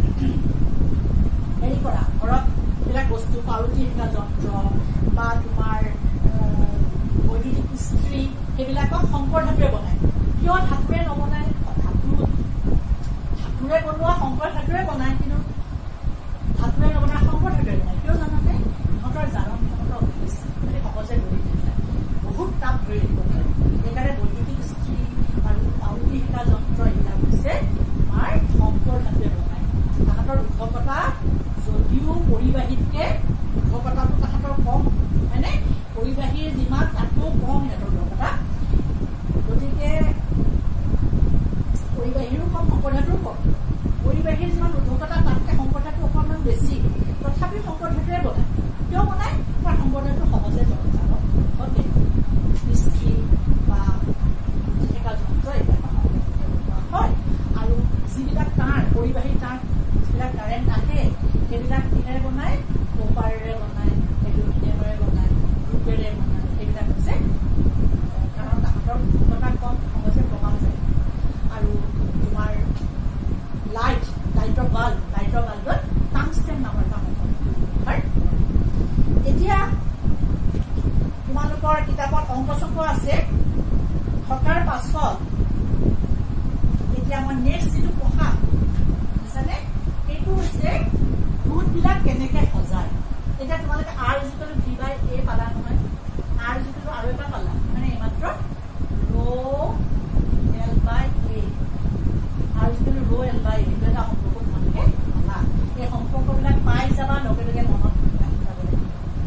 হেৰি কৰা ঘৰত যিবিলাক বস্তু পাৰুতি শিকা যন্ত্ৰ বা তোমাৰ বৈদ্যুতিক ইস্ত্ৰি সেইবিলাকক শংকৰ ধাতুৰে বনায় কিয় ধাতুৰে নবনায় ধাতু ধাতুৰে বনোৱা শংকৰ ধাতুৰে বনায় কিন্তু ধাতুৰে নবনায় শংকৰ ধাতুৰে বনায় কিয় জানানে ইহঁতৰ জাৰণ ক্ষমতা অতি বেছি মানে সহজে ধৰি নিদিয়ে বহুত তাপ ধৰি দিব পাৰে সেইকাৰণে বৈদ্যুতিক ইস্ত্ৰি আৰু পাৰুতি শিকা যন্ত্ৰ এইবিলাক হৈছে আমাৰ শংকৰ ধাতুৰে বনায় তাহাঁতৰ ৰোধকতা যদিও পৰিবাহীতকে ৰোধকতাটো তাহাঁতৰ কম হয়নে পৰিবাহীৰ যিমান তাতকৈও কম সিহঁতৰ ৰোধকতা গতিকে পৰিবাহীৰো কম শংকৰ ধাতুৰো কম পৰিবাহীৰ যিমান ৰোধকতা তাতকৈ শংকৰ ধাতু অকণমান বেছি তথাপি শংকৰ ধাতুৰে বনায় কিয় বনায় কাৰণ শংকৰ ধাতু সহজে জল যাব অতি ইস্ত্ৰি বা ঠেকা যন্ত্ৰ এইবিলাক হয় আৰু যিবিলাক তাঁৰ পৰিবাহী তাঁৰ যিবিলাক কাৰেণ্ট আহে সেইবিলাক কিনেৰে বনায় কপাৰেৰে বনায় এলুমিনিয়ামেৰে বনায় ৰূপেৰে বনায় সেইবিলাক হৈছে কাৰণ তাহাঁতৰ ৰোধকতা কম সহজে প্ৰমাণ যায় আৰু তোমাৰ লাইট লাইটৰ বাল্ব লাইটৰ বাল্বত টাংষ্টেন নামৰ এটা হয় এতিয়া তোমালোকৰ কিতাপত অংক চংক আছে থকাৰ পাছত এতিয়া মই নেক্সট যিটো পঢ়াম বুজিছানে সেইটো হৈছে ৰোধবিলাক কেনেকে সজায় এতিয়া তোমালোকে R equal V by A পালা নহয় আৰ ইজিকেল আৰু এটা পালা মানে এইমাত্ৰ rho' L by A R equal rho' L by এইটো এটা সম্পৰ্ক তোমালোকে পালা এই সম্পৰ্কবিলাক পাই যাবা লগে লগে মনত ৰাখি যাব লাগিব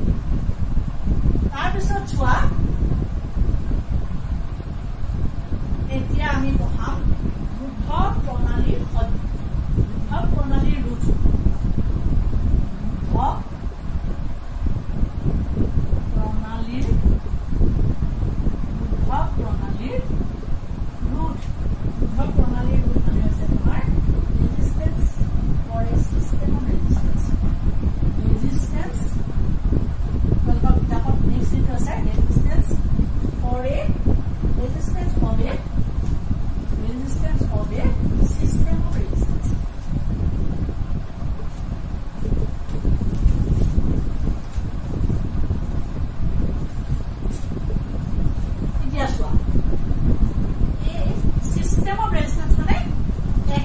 তাৰপিছত চোৱা এতিয়া আমি পঢ়াম ৰোধ প্ৰণালীৰ ৰোধ প্ৰণালীৰ ৰোধ প্ৰণালীৰ ৰোধ প্ৰণালীৰ ৰোধ ৰোধ প্ৰণালীৰ ৰোধ মানে হৈছে তোমাৰ resistance for a system of resistance resistance তোমালোকৰ কিতাপত নেক্সট যিটো আছে resistance for a resistance of a resistance of a system of resistance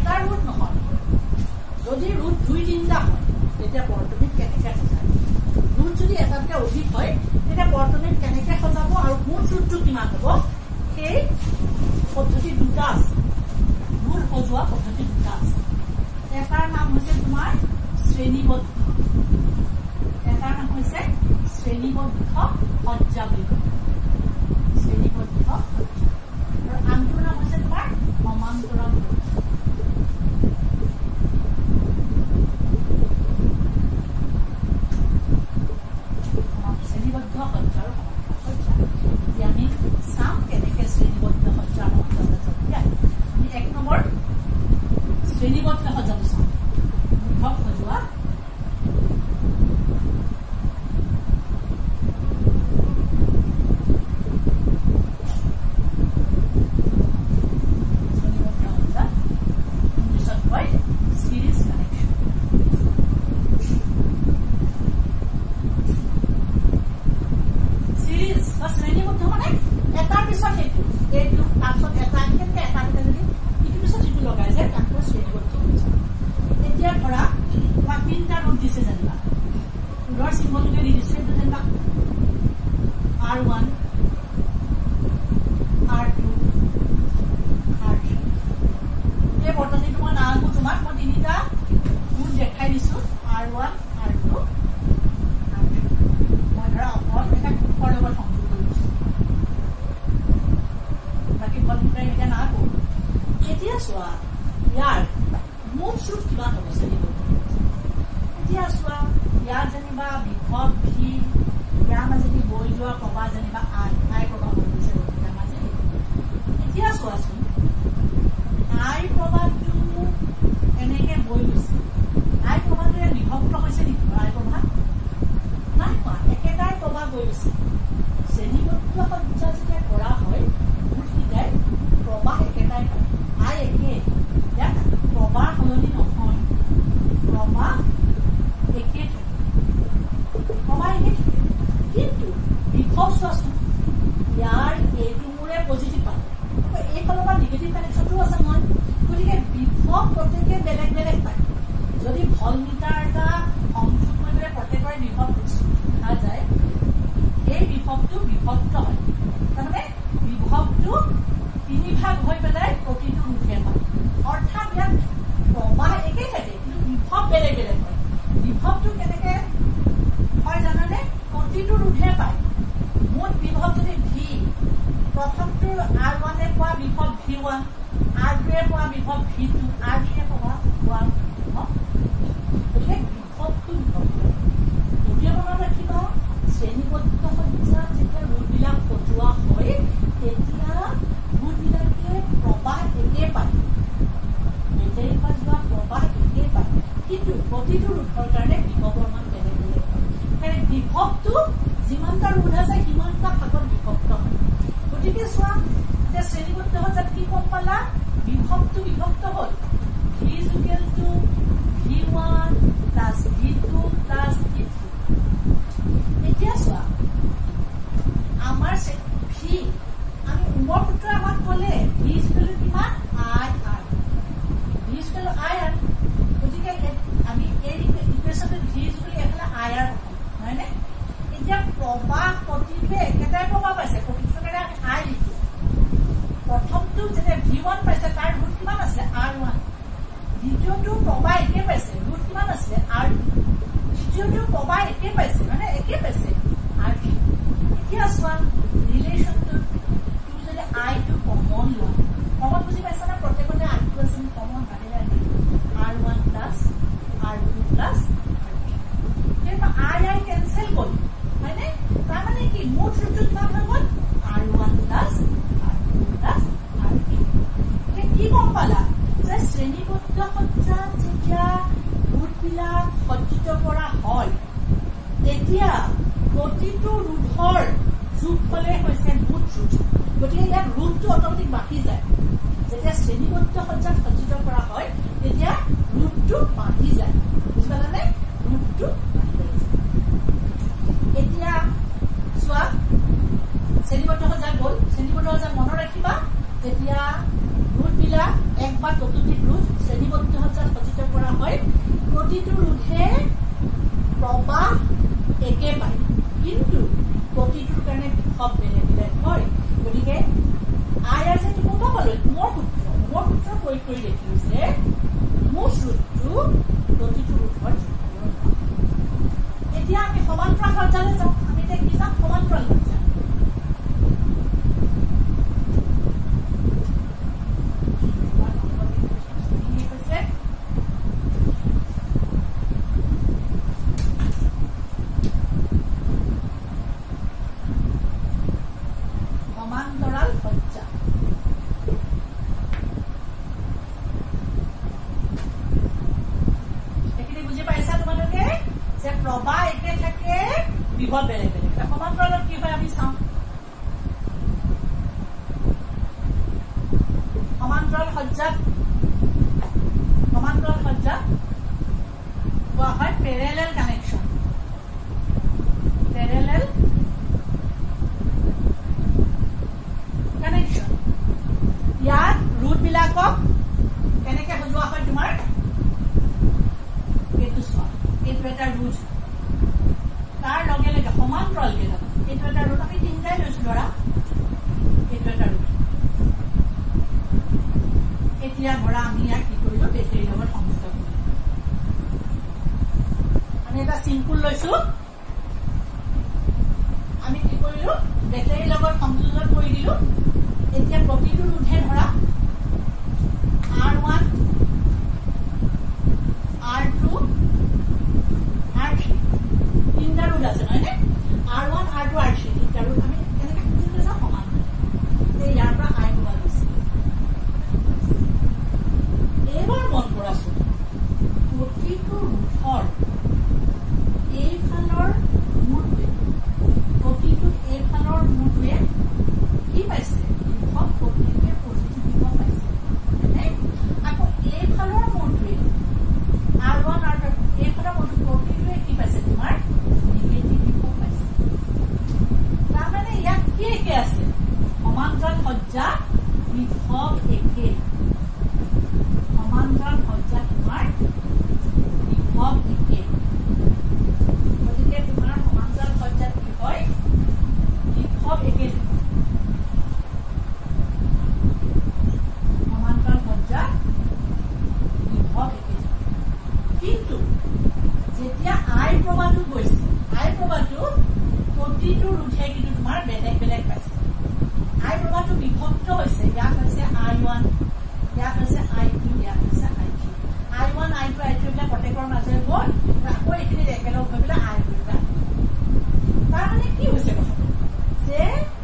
যদি ৰোধ দুই তিনিটা হয় তেতিয়া বৰ্তনী কেনেকৈ সজায় ৰুট যদি এটাতকৈ অধিক হয় তেতিয়া বৰ্তনীত কেনেকৈ সজাব আৰু মুঠ ৰুটটো কিমান হ'ব সেই পদ্ধতি দুটা আছে ৰুট সজোৱা পদ্ধতি দুটা আছে এটাৰ নাম হৈছে তোমাৰ শ্ৰেণীবদ্ধ এটাৰ নাম হৈছে শ্ৰেণীবদ্ধ সজ্জা বুলি কয় শ্ৰেণীবদ্ধ আৰু আনটোৰ নাম হৈছে তোমাৰ সমান্তৰাল শ্ৰেণীবদ্ধ সজ্জা আৰু সমান্তৰাল সজ্জা এতিয়া আমি চাম কেনেকৈ শ্ৰেণীবদ্ধ সজ্জা আৰু সমান্তৰাল সজ্জা আমি এক নম্বৰ শ্ৰেণীবদ্ধ সজ্জাটো চাম মুঠক সজোৱা প্ৰতিটো ৰোধে প্ৰবাহ একে পায়, কিন্তু প্ৰতিটোৰ কাৰণে বিভৱ বেলেগ বেলেগ হয়। গতিকে আই আৰ যে ক'ব পালো মোৰ সূত্ৰ মোৰ সূত্ৰ প্ৰয়োগ কৰি দেখিলো যে মোৰ সূত্ৰটো প্ৰতিটো ৰোধৰ যোগফলৰ পাম। এতিয়া আমি সমান্তৰাল সজ্জালৈ যাওঁ। আমি এতিয়া কি যাম? সমান্তৰাল সজ্জা। সমান্তৰাল সজ্জা এইখিনি বুজি পাইছা তোমালোকে যে প্ৰবাহ একে থাকে, বিভৱ বেলেগ বেলেগ। সমান্তৰালত কি হয় আমি চাওঁ। সমান্তৰাল সজ্জাত সমান্তৰাল সজ্জাত কোৱা হয় পেৰেলেল কানেকশ্যন। Parallel connection. ইয়াত ৰুট বিলাকক কেনেকে সজোৱা হয় তোমাৰ? এইটো চোৱা, এইটো এটা ৰুট, তাৰ লগে লগে সমান্তৰাল বিলাক এইটো এটা ৰুট আমি তিনিটাই লৈছো ধৰা, এইটো এটা ৰুট। এতিয়া ধৰা আমি ইয়াক কি কৰিলো? বেটেৰীৰ লগত সংযুক্ত কৰিলো। আমি এটা চিম্পুল লৈছো, আমি কি কৰিলো? বেটেৰীৰ লগত সংযোজন কৰি দিলো। এতিয়া প্ৰতিটো ৰুটে ধৰা R one R two R three তিনিটা ৰুট আছে নহয় নে? R one R two R three তিনিটা ৰুট আমি কেনেকে বুজিলো যাওঁ? সমান। ইয়াৰ পৰা আই মোবাইল লৈছে। এইবাৰ মন কৰাচোন, প্ৰতিটো ৰুটৰ এইফালৰ মুঠটোৱে প্ৰতিটো এইফালৰ মুঠটোৱে কি পাইছে? বিভৱ প্ৰতিটোৱে পজিটিভ বিভৱ পাইছে। আকৌ এইফালৰ মুঠটোৱে আৰ ওৱান আৰ টু এইফালৰ মুঠটো প্ৰতিটোৱে কি পাইছে? তোমাৰ নিগেটিভ বিভৱ পাইছে। তাৰমানে ইয়াত কি একে আছে? সমান্তৰাল সজ্জা বিভৱ একে। সমান্তৰাল সজ্জা তোমাৰ বিভৱ একে। গতিকে তোমাৰ সমান্তৰাল সজ্জাত কি হয়? বিভৱ একে। সমান্তৰাল সজ্জা বিভৱ একে। কিন্তু যেতিয়া আই প্ৰবাহটো গৈছে, আই প্ৰবাহটো প্ৰতিটো ৰুটে কিন্তু তোমাৰ বেলেগ বেলেগ পাইছে। আই প্ৰবাহটো বিভক্ত হৈছে। ইয়াত হৈছে আই ওৱান, ইয়াত হৈছে আই টু, ইয়াত হৈছে I three. I one I two I three বিলাক প্ৰত্যেকৰ মাজেৰে গ'ল, আকৌ এইখিনি একেলগ হৈ পেলাই আই টু বিলাক। তাৰমানে কি হৈছে কথাটো? যে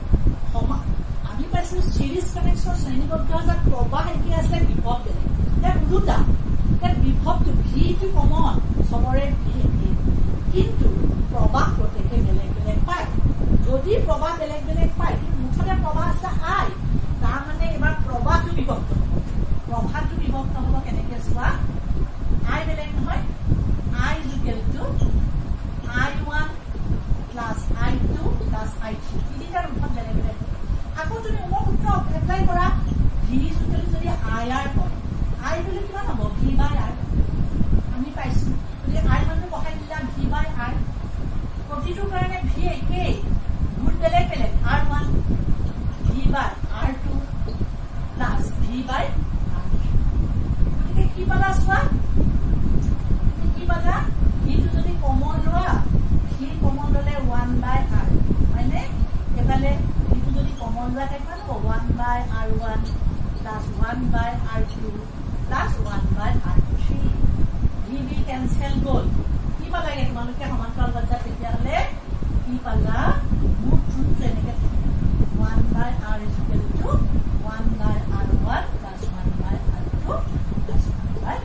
আমি পাইছিলো চিৰিজ কানেকশ্যন শ্ৰেণীবদ্ধ যাত প্ৰবাহ একে আছে, বিভৱ বেলেগ। ইয়াত ওলোটা, ইয়াত বিভৱটো ভিটো কমন, চবৰে ভি একে, কিন্তু প্ৰবাহ প্ৰত্যেকে বেলেগ বেলেগ পায়। যদি প্ৰবাহ বেলেগ বেলেগ পায়, কিন্তু মুঠতে প্ৰবাহ আছে আই, তাৰমানে এইবাৰ প্ৰবাহটো বিভক্ত হ'ব। প্ৰবাহটো বিভক্ত হ'ব কেনেকে চোৱা? আই বেলেগ নহয়, I equal to I one plus I two plus I three. তিনিটা ৰুটত বেলেগ বেলেগ। আকৌ তুমি মোৰ সূত্ৰ এপ্লাই কৰা, ভি ইকুৱেল যদি আই আৰ হয়, আই বুলি কিমান হ'ব? V by R. আমি পাইছো গতিকে আই মানটো বহাই দিলা ভি বাই আৰ। প্ৰতিটোৰ কাৰণে ভি একেই, ৰুট বেলেগ বেলেগ। R one V by R two plus V by R three. গতিকে কি পালা চোৱা? কি পালা? ভিটো যদি কমন লোৱা, ভি কমন ললে ওৱান বাই আৰ, হয়নে? এইফালে ভিটো যদি কমন লোৱা কিমান হ'ব? One by R one plus one by R two plus one by R three. V V cancel গ'ল। কি পালাগে তোমালোকে সমান্তৰাল সজ্জাত? তেতিয়াহ'লে কি পালা? মুঠ ৰুটটো এনেকে থাকে, one by R equal to one by R one plus one by R two plus one by.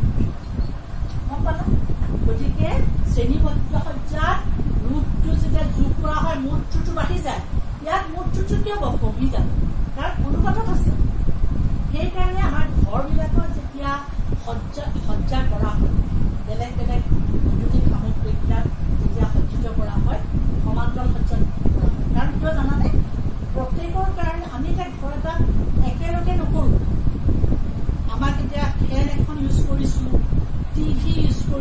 গম পালা? গতিকে শ্ৰেণীবদ্ধ সজ্জাত ৰুটটো যেতিয়া যোগ কৰা হয়, মুঠ ৰুটটো বাঢ়ি যায়। ইয়াত মুঠ ৰুটটো কিয় কমি যাব? কাৰণ অনুপাতত আছে। সেইকাৰণে আমাৰ ঘৰবিলাকৰ যেতিয়া সজ্জা সজ্জা কৰা হয়, বেলেগ বেলেগ বৈদ্যুতিক সামগ্ৰীবিলাক যেতিয়া সজ্জিত কৰা হয়, সমান্তৰাল সজ্জাত কৰা হয়। কাৰণ কিয় জানানে? প্ৰত্যেকৰ কাৰণে আমি এতিয়া ঘৰ এটা একেলগে নকৰোঁ। আমাক এতিয়া ফেন এখন ইউজ কৰিছো, টিভি ইউজ কৰিছো,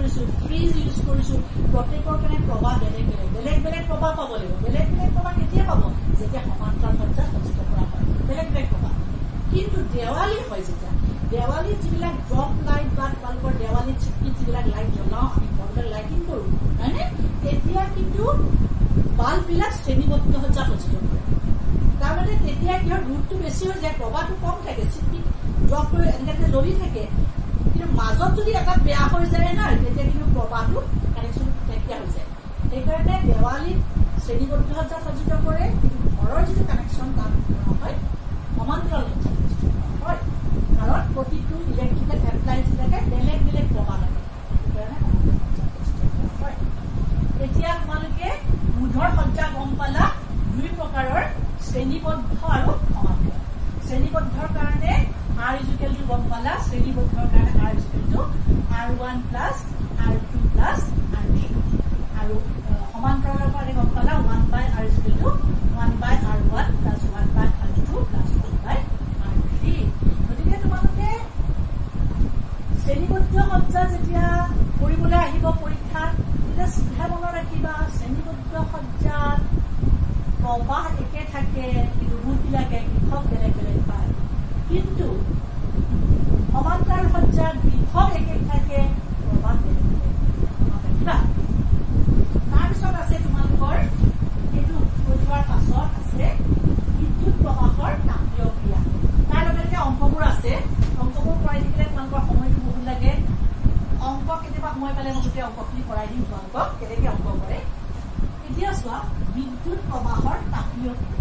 ফ্ৰিজ ইউজ কৰিছোঁ, প্ৰত্যেকৰ কাৰণে প্ৰবাহ বেলেগ বেলেগ বেলেগ বেলেগ প্ৰবাহ পাব লাগিব। বেলেগ বেলেগ প্ৰবাহ কেতিয়া পাব? যেতিয়া সমান্তৰাল সজ্জা সজ্জিত কৰা হয়, বেলেগ বেলেগ প্ৰবাহ। কিন্তু দেৱালী হয় যেতিয়া, দেৱালীত যিবিলাক ড্ৰপ লাইট বা তোমালোকৰ দেৱালীত চিকিত যিবিলাক লাইট জ্বলাওঁ, আমি ঘৰতে লাইটিং কৰোঁ, হয়নে? তেতিয়া কিন্তু বাল্ববিলাক শ্ৰেণীবদ্ধ সজ্জা সজ্জিত কৰে। তাৰমানে তেতিয়া কি হয়, ৰুটটো বেছি হৈ যায়, প্ৰবাহটো কম থাকে, চিকিত ড্ৰপ কৰি এনেকৈ জ্বলি থাকে। কিন্তু মাজত যদি এটা বেয়া হৈ যায় না, তেতিয়া কিন্তু প্ৰবাহটো কানেকশ্যন নাইকিয়া হৈ যায়। সেইকাৰণে দেৱালীত শ্ৰেণীবদ্ধ সজ্জা সজ্জিত কৰে, কিন্তু ঘৰৰ যিটো কানেকশ্যন তাত হয় সমান্তৰাল সজ্জা সজ্জিত হয়। কাৰণ প্ৰতিটো ইলেক্ট্ৰিকেল এপ্লায়েন্সবিলাকে বেলেগ বেলেগ প্ৰবাহ লাগে, সেইকাৰণে সমান্তৰাল সজ্জা সজ্জিত হয়। এতিয়া তোমালোকে ৰোধৰ সজ্জা গম পালা দুই প্ৰকাৰৰ, শ্ৰেণীবদ্ধ আৰু সমান্তৰাল। শ্ৰেণীবদ্ধৰ কাৰণে আৰ ইজুকেল টু গম পালা, শ্ৰেণীবদ্ধৰ কাৰণে R equal to R one plus R two plus R three, আৰু সমান্তৰালৰ কাৰণে গম পালা one by R equal to one by R one plus one by R two plus one by R three. গতিকে তোমালোকে শ্ৰেণীবদ্ধ সজ্জা যেতিয়া কৰিবলৈ আহিব পৰীক্ষাত, তেতিয়া চিধা মনত ৰাখিবা শ্ৰেণীবদ্ধ সজ্জাত প্ৰবাহ একে থাকে, কিন্তু ৰুটবিলাকে বিভৱ বেলেগ বেলেগ পায়। কিন্তু সমান্তৰাল সজ্জাত বিভৱ একে থাকে, প্ৰবাহ বেলেগ বেলেগ ৰাখিবা। তাৰপিছত আছে তোমালোকৰ এইটো কৈ যোৱাৰ পাছত আছে বিদ্যুৎ প্ৰবাহৰ তাপীয় ক্ৰিয়া। তাৰ লগে লগে অংকবোৰ আছে, অংকবোৰ কৰাই থাকিলে তোমালোকৰ সময়টো বহুত লাগে। অংক কেতিয়াবা সময় পালে মই গোটেই অংকখিনি কৰাই দিম তোমালোকক, কেনেকৈ অংক কৰে। এতিয়া চোৱা বিদ্যুৎ প্ৰবাহৰ তাপীয় ক্ৰিয়া।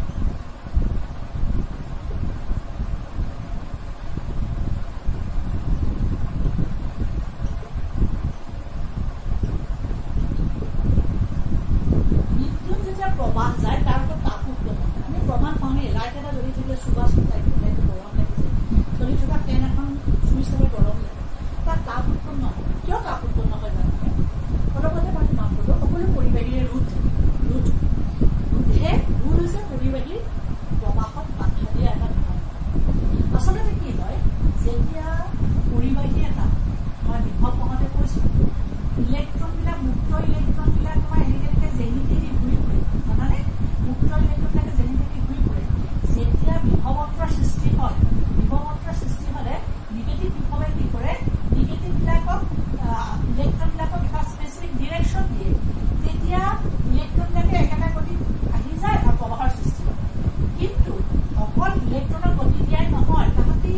বিদ্যুৎ যেতিয়া প্ৰবাহ যায় তাৰ ওপৰত তাপ উৎপন্ন হয়। আমি প্ৰমাণ পাওঁৱেই, লাইট এটা জ্বলি থাকিলে চুবাচোন লাইটটো লাইটটো গৰম লাগিছে, জ্বলি থকা ফেন এখন চুইচ চালে গৰম লাগে, তাত তাপ উৎপন্ন হয়। কিয় তাপ উৎপন্ন হয় জানো? অলপতে মই তোমাক ক'লো সকলো পৰিবাহীৰে ৰুট থাকে। ৰুট ৰুটহে ৰুট হৈছে পৰিবাহীৰ প্ৰবাহত বাধা দিয়া এটা বিভাগ। আচলতে কি হয়, যেতিয়া পৰিবাহী এটা মই বিভৱ কমাতে কৈছোঁ, ইলেক্ট্ৰনবিলাক মুক্ত ইলেক্ট্ৰনবিলাক তোমাৰ এনেকৈ এনেকৈ জেনি তেনি ঘূৰি ফুৰে, জানানে? মুক্ত ইলেক্ট্ৰনবিলাকে জেনি তেনি ঘূৰি ফুৰে। যেতিয়া বিভৱত্ৰৰ সৃষ্টি হয়, বিভৱত্ৰৰ সৃষ্টি হ'লে নিগেটিভ বিভৱে কি কৰে, নিগেটিভবিলাকক ইলেক্ট্ৰনবিলাকক এটা স্পেচিফিক ডিৰেকশ্যন দিয়ে। তেতিয়া ইলেক্ট্ৰনবিলাকে একেটা গতিত আহি যায় আৰু প্ৰবাহৰ সৃষ্টি হয়। কিন্তু অকল ইলেক্ট্ৰনৰ গতি দিয়াই নহয়, তাহাঁতি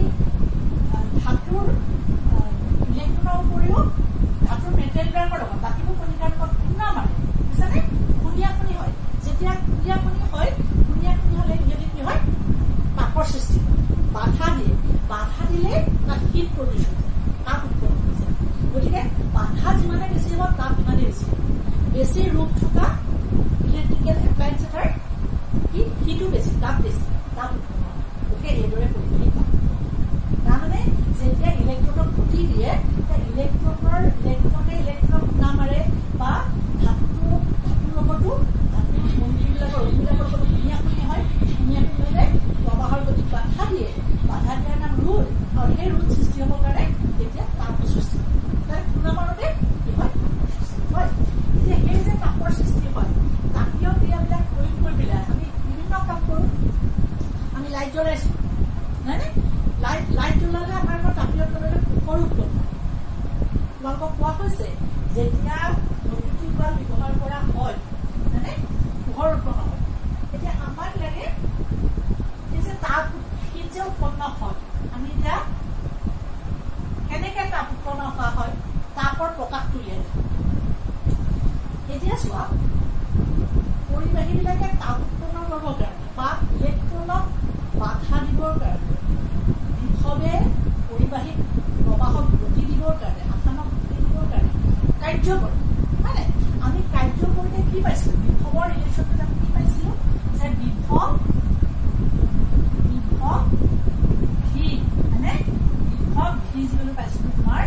ধাতুৰ ইলেক্ট্ৰনৰ উপৰিও ধাতুৰ মেটেৰিয়েলবিলাকৰ লগত বাকীবোৰ কণিকাৰ লগত খুন্দা মাৰে, বুজিছানে? খুনীয়া খুনি হয়। যেতিয়া খুনীয়া খুনি হয়, খুনীয়া খুনি হ'লে ইয়াতে কি হয়, তাপৰ সৃষ্টি হয়, বাধা দিয়ে। বাধা দিলে তাত হিট প্ৰডিউচ হৈ যায়, তাপ উৎপন্ন হৈ যায়। গতিকে বাধা যিমানে বেছি হ'ব তাপ সিমানেই বেছি হ'ব। বেছি ৰূপ থকা ইলেক্ট্ৰিকেল এপ্লায়েন্স এটাৰ কি হিটো বেছি, তাপ বেছি, তাপ উৎপন্ন হয়। গতিকে এইদৰে পৰিবাহী তাপ তাৰমানে যেতিয়া ইলেক্ট্ৰনক গতি দিয়ে, ইলেক্ট্ৰনৰ ইলেক্ট্ৰনে ইলেক্ট্ৰনক খুন্দা মাৰে বা ধাতু ধাতুৰ লগতো ধাতুৰ মন্দিৰবিলাকৰ অণুবিলাকৰ লগতো খুনীয়া খুনি হয়। খুনীয়া খুনি হ'লে প্ৰবাহৰ গতিত বাধা দিয়ে, বাধা দিয়াৰ নাম ৰুট, আৰু সেই ৰুট সৃষ্টি হ'বৰ কাৰণে তেতিয়া তাপৰ সৃষ্টি হয়। তাৰ খুন্দা মাৰোতে কি হয়, তাপৰ সৃষ্টি হয়। এতিয়া সেই যে তাপৰ সৃষ্টি হয়, তাপীয় ক্ৰিয়াবিলাক প্ৰয়োগ কৰি পেলাই আমি বিভিন্ন কাম কৰোঁ। আমি লাইট জ্বলাইছোঁ, নহয়নে? লাইট লাইট জ্বলালে আমাৰ তাপীয় ক্ৰিয়াবিলাক পোহৰ উৎপন্ন হয়। তোমালোকক কোৱা হৈছে যেতিয়া বৈদ্যুতিক বাল্ব ব্যৱহাৰ কৰা হয়, মানে পোহৰ উৎপন্ন হয়। এতিয়া আমাক লাগে যে তাপ শীত যে উৎপন্ন হয়, আমি এতিয়া কেনেকৈ তাপ উৎপন্ন হোৱা হয়, তাপৰ প্ৰকাশটো উলিয়াই দিওঁ। এতিয়া চোৱা পৰিবাহীবিলাকে তাপ উৎপন্ন কৰিবৰ কাৰণে বা ইলেক্ট্ৰনক বাধা দিবৰ কাৰণে বিভৱে পৰিবাহীক প্ৰবাহক গতি দিবৰ কাৰণে, আধানক গতি দিবৰ কাৰণে কাৰ্য কৰে, হয়নে? আমি কাৰ্য কৰোঁতে কি পাইছিলোঁ, বিভৱৰ ৰিলেশ্যনটোত আমি কি পাইছিলোঁ যে বিভৱ বিভৱ ভি, হয়নে? বিভৱ ভি যিটো পাইছিলোঁ তোমাৰ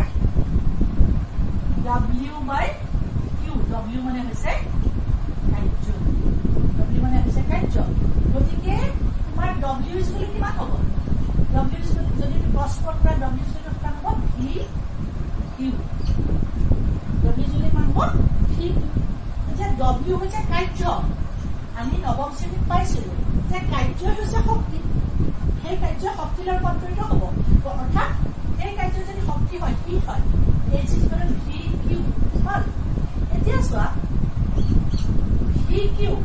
ডাব্লিউ বাই কিউ। ডব্লিউ মানে হৈছে কাৰ্য, ডব্লিউ মানে হৈছে কাৰ্য। গতিকে তোমাৰ ডব্লিউ ইজুকেল কিমান হ'ব? ডব্লিউ ইজুকেল যদি ক্ৰছ কৰা ডব্লিউ ইজুকেল কিমান হ'ব? V Q. W equal W হৈছে কাৰ্য। আমি নৱম শ্ৰেণীত পাইছিলো যে কাৰ্য হৈছে শক্তি, সেই কাৰ্য শক্তিৰ লগত ৰূপান্তৰিত হ'ব। অৰ্থাৎ এই কাৰ্য যদি শক্তি হয় কি হয়, H is equal to V Q হ'ল। এতিয়া চোৱা ভি কিউ,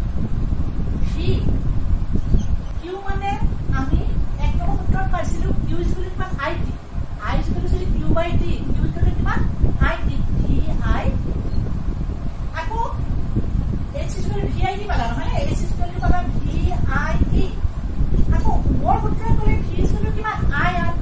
ভি কিউ মানে আমি এক নম্বৰ সূত্ৰত পাইছিলো কিউ ইজ ইকুৱেল টু কিমান I T, I is equal to যদি Q by T, Q is equal to কিমান আই টি, ভি আই। আকৌ H is equal to V I T পালা নহয়, এইচ ইজ ইকুৱেল টু পালা V I T. আকৌ ওপৰ সূত্ৰত গ'লে ভি ইজ ইকুৱেল টু কিমান I R,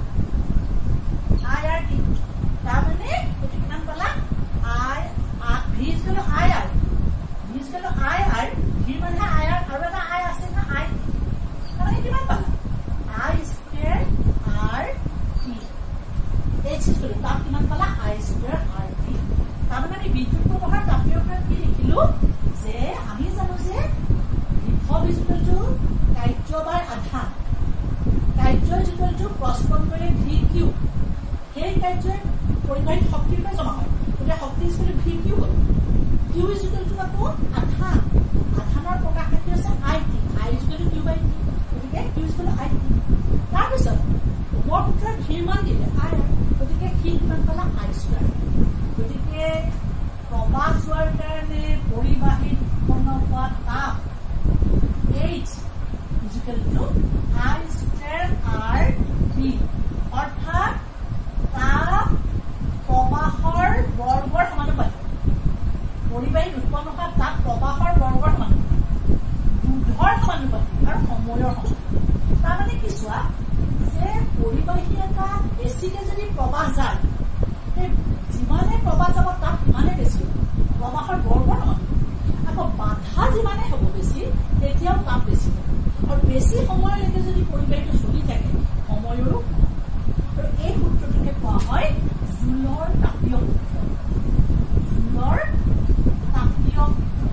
I R T. তাৰমানে এইটো কিমান পালা I V is equal to I R, V is equal to I R, V মানে আই আৰ আৰু এটা আই আছে না আই টি। তাৰমানে কিমান পালা I square R T. H is equal to তাত কিমান পালা আই স্কুৱেৰ আৰ টি। তাৰমানে আমি বিদ্যুৎ প্ৰবাহৰ তাপীয় ওপৰত কি লিখিলো যে আমি জানো যে বিভৱ ইজ ইকুৱেল টু কাৰ্য বাৰ আধান, কাৰ্য ইজ ইকুৱেল টু কৰস্পণ্ড কৰিলে ভি কিউ, সেই কাৰ্যই পৰিবাহীত শক্তিৰ পৰা জমা হয়। গতিকে শক্তি is equal to V Q হ'ল। কিউ ইজ ইকুৱেল টু আকৌ আধান, আধানৰ প্ৰকাশ ৰাশি হৈছে I T, I is equal to Q by T. গতিকে Q is equal to I T. তাৰপিছত ওপৰ সূত্ৰত ভিৰ মান দিলে আই আৰ, গতিকে সি কিমান পালা আই স্কুৱেৰ। গতিকে প্ৰবাহ যোৱাৰ কাৰণে পৰিবাহীত উৎপন্ন হোৱা তাপ H is equal to I square R T. অৰ্থাৎ তাপ প্ৰবাহৰ বৰ্গৰ সমানুপাতিক, পৰিবাহীত উৎপন্ন হোৱা তাপ প্ৰবাহৰ বৰ্গৰ সমানুপাতিক, ৰোধৰ সমানুপাতিক আৰু সময়ৰ সমানুপাতিক। তাৰমানে কি চোৱা যে পৰিবাহী এটা বেছিকে যদি প্ৰবাহ যায়, সেই যিমানে প্ৰবাহ যাব তাপ সিমানে বেছি হ'ব, প্ৰবাহৰ বৰ্গৰ সমানুপাতিক। আকৌ বাধা যিমানে হ'ব বেছি তেতিয়াও তাপ বেছি হ'ব, আৰু বেছি সময়লৈকে যদি পৰিবাহীটো চলি থাকে সময়ৰো। আৰু এই সূত্ৰটোকে কোৱা হয় জুলৰ তাপীয় সূত্ৰ, জুলৰ তাপীয় সূত্ৰ।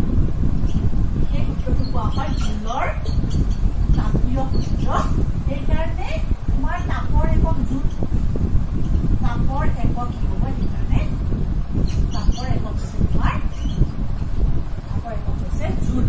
সেই সূত্ৰটো কোৱা হয় জুলৰ তাপীয় সূত্ৰ। সেইকাৰণে তোমাৰ তাপৰ একক জুল, তাপৰ একক কি হ'ব, সেইকাৰণে তাপৰ একক হৈছে তোমাৰ তাপৰ একক হৈছে joule.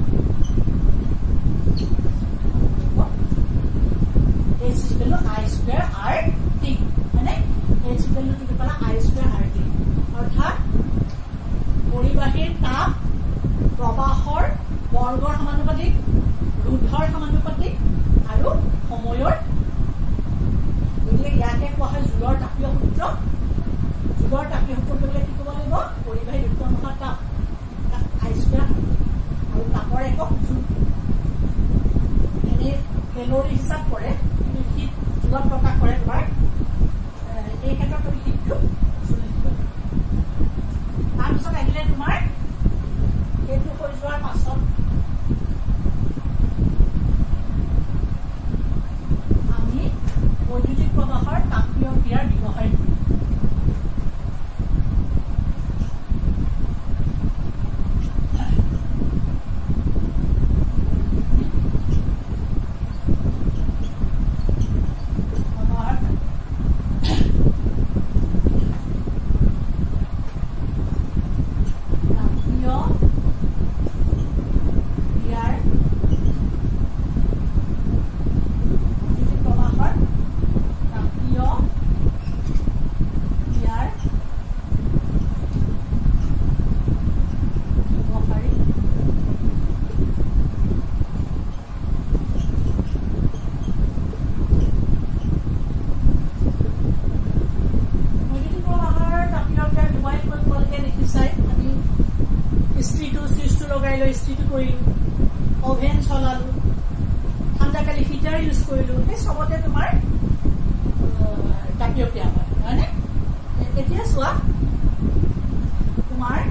H is equal to I square R T, মানে এইচ ইকুৱেল টু কি পালা আই স্কুৱেৰ আৰ টি। অৰ্থাৎ পৰিবাহীৰ তাপ প্ৰবাহৰ বৰ্গৰ সমানুপাতিক, ৰোধৰ সমানুপাতিক আৰু সময়ৰ। গতিকে ইয়াকে কোৱা হয় জুলৰ তাপীয় সূত্ৰ। জুলৰ তাপীয় সূত্ৰ কৰিলে কি ক'ব লাগিব, পৰিবাহীত উৎপন্ন হোৱা তাপ আই স্কুৱেৰ আৰু তাপৰ একক জুল। এনেই কেলৰি হিচাপ কৰে, কিন্তু শীত জুলত প্ৰকাশ কৰে তোমাৰ। এই ক্ষেত্ৰত তুমি শীতটো জুল লিখিব। তাৰপিছত আহিলে তোমাৰ সেইটো হৈ যোৱাৰ পাছত আমি বৈদ্যুতিক প্ৰবাহৰ তাপীয় ক্ৰিয়াৰ ব্যৱহাৰ কৰিম। ইস্ত্ৰিটো কৰিলো, অভেন চলালো, ঠাণ্ডাকালি হিটাৰ ইউজ কৰিলো, সেই চবতে তোমাৰ তাপীয় ক্ৰিয়া হয়, হয়নে? এতিয়া চোৱা তোমাৰ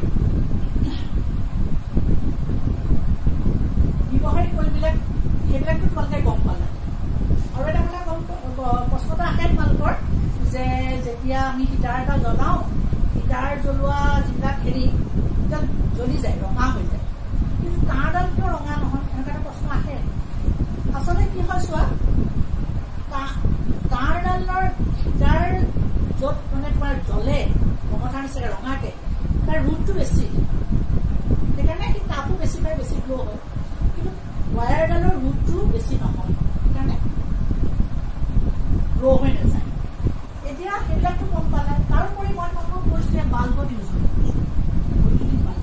ব্যৱহাৰিক পৰিবিলাক সেইবিলাকতো তোমালোকে গম পালা। আৰু এটা কথা গম প্ৰশ্ন এটা আহে তোমালোকৰ যে যেতিয়া আমি হিটাৰ এটা জ্বলাওঁ, হিটাৰ জ্বলোৱা যিবিলাক হেৰি জ্বলি যায়, ৰঙা হৈ যায়, কিন্তু তাঁৰডাল কিয় ৰঙা নহয়, এনেকুৱা এটা প্ৰশ্ন আহে। আচলতে কি হয় চোৱা, তাঁৰডালৰ হিটাৰ য'ত মানে তোমাৰ জ্বলে ৰঙা নিচিনা ৰঙাকে, তাৰ ৰোধটো বেছি, সেইকাৰণে বেছি পায় বেছি গ্লো হয়, কিন্তু ৱায়াৰডালৰ ৰুটটো বেছি নহয়, সেইকাৰণে গ্লো হৈ নাযায়। এতিয়া সেইবিলাকতো গম পালে। তাৰোপৰি মই তোমালোকক কৈছোঁ যে বাল্বত ইউজ হয়, বৈদ্যুতিক বাল্ব।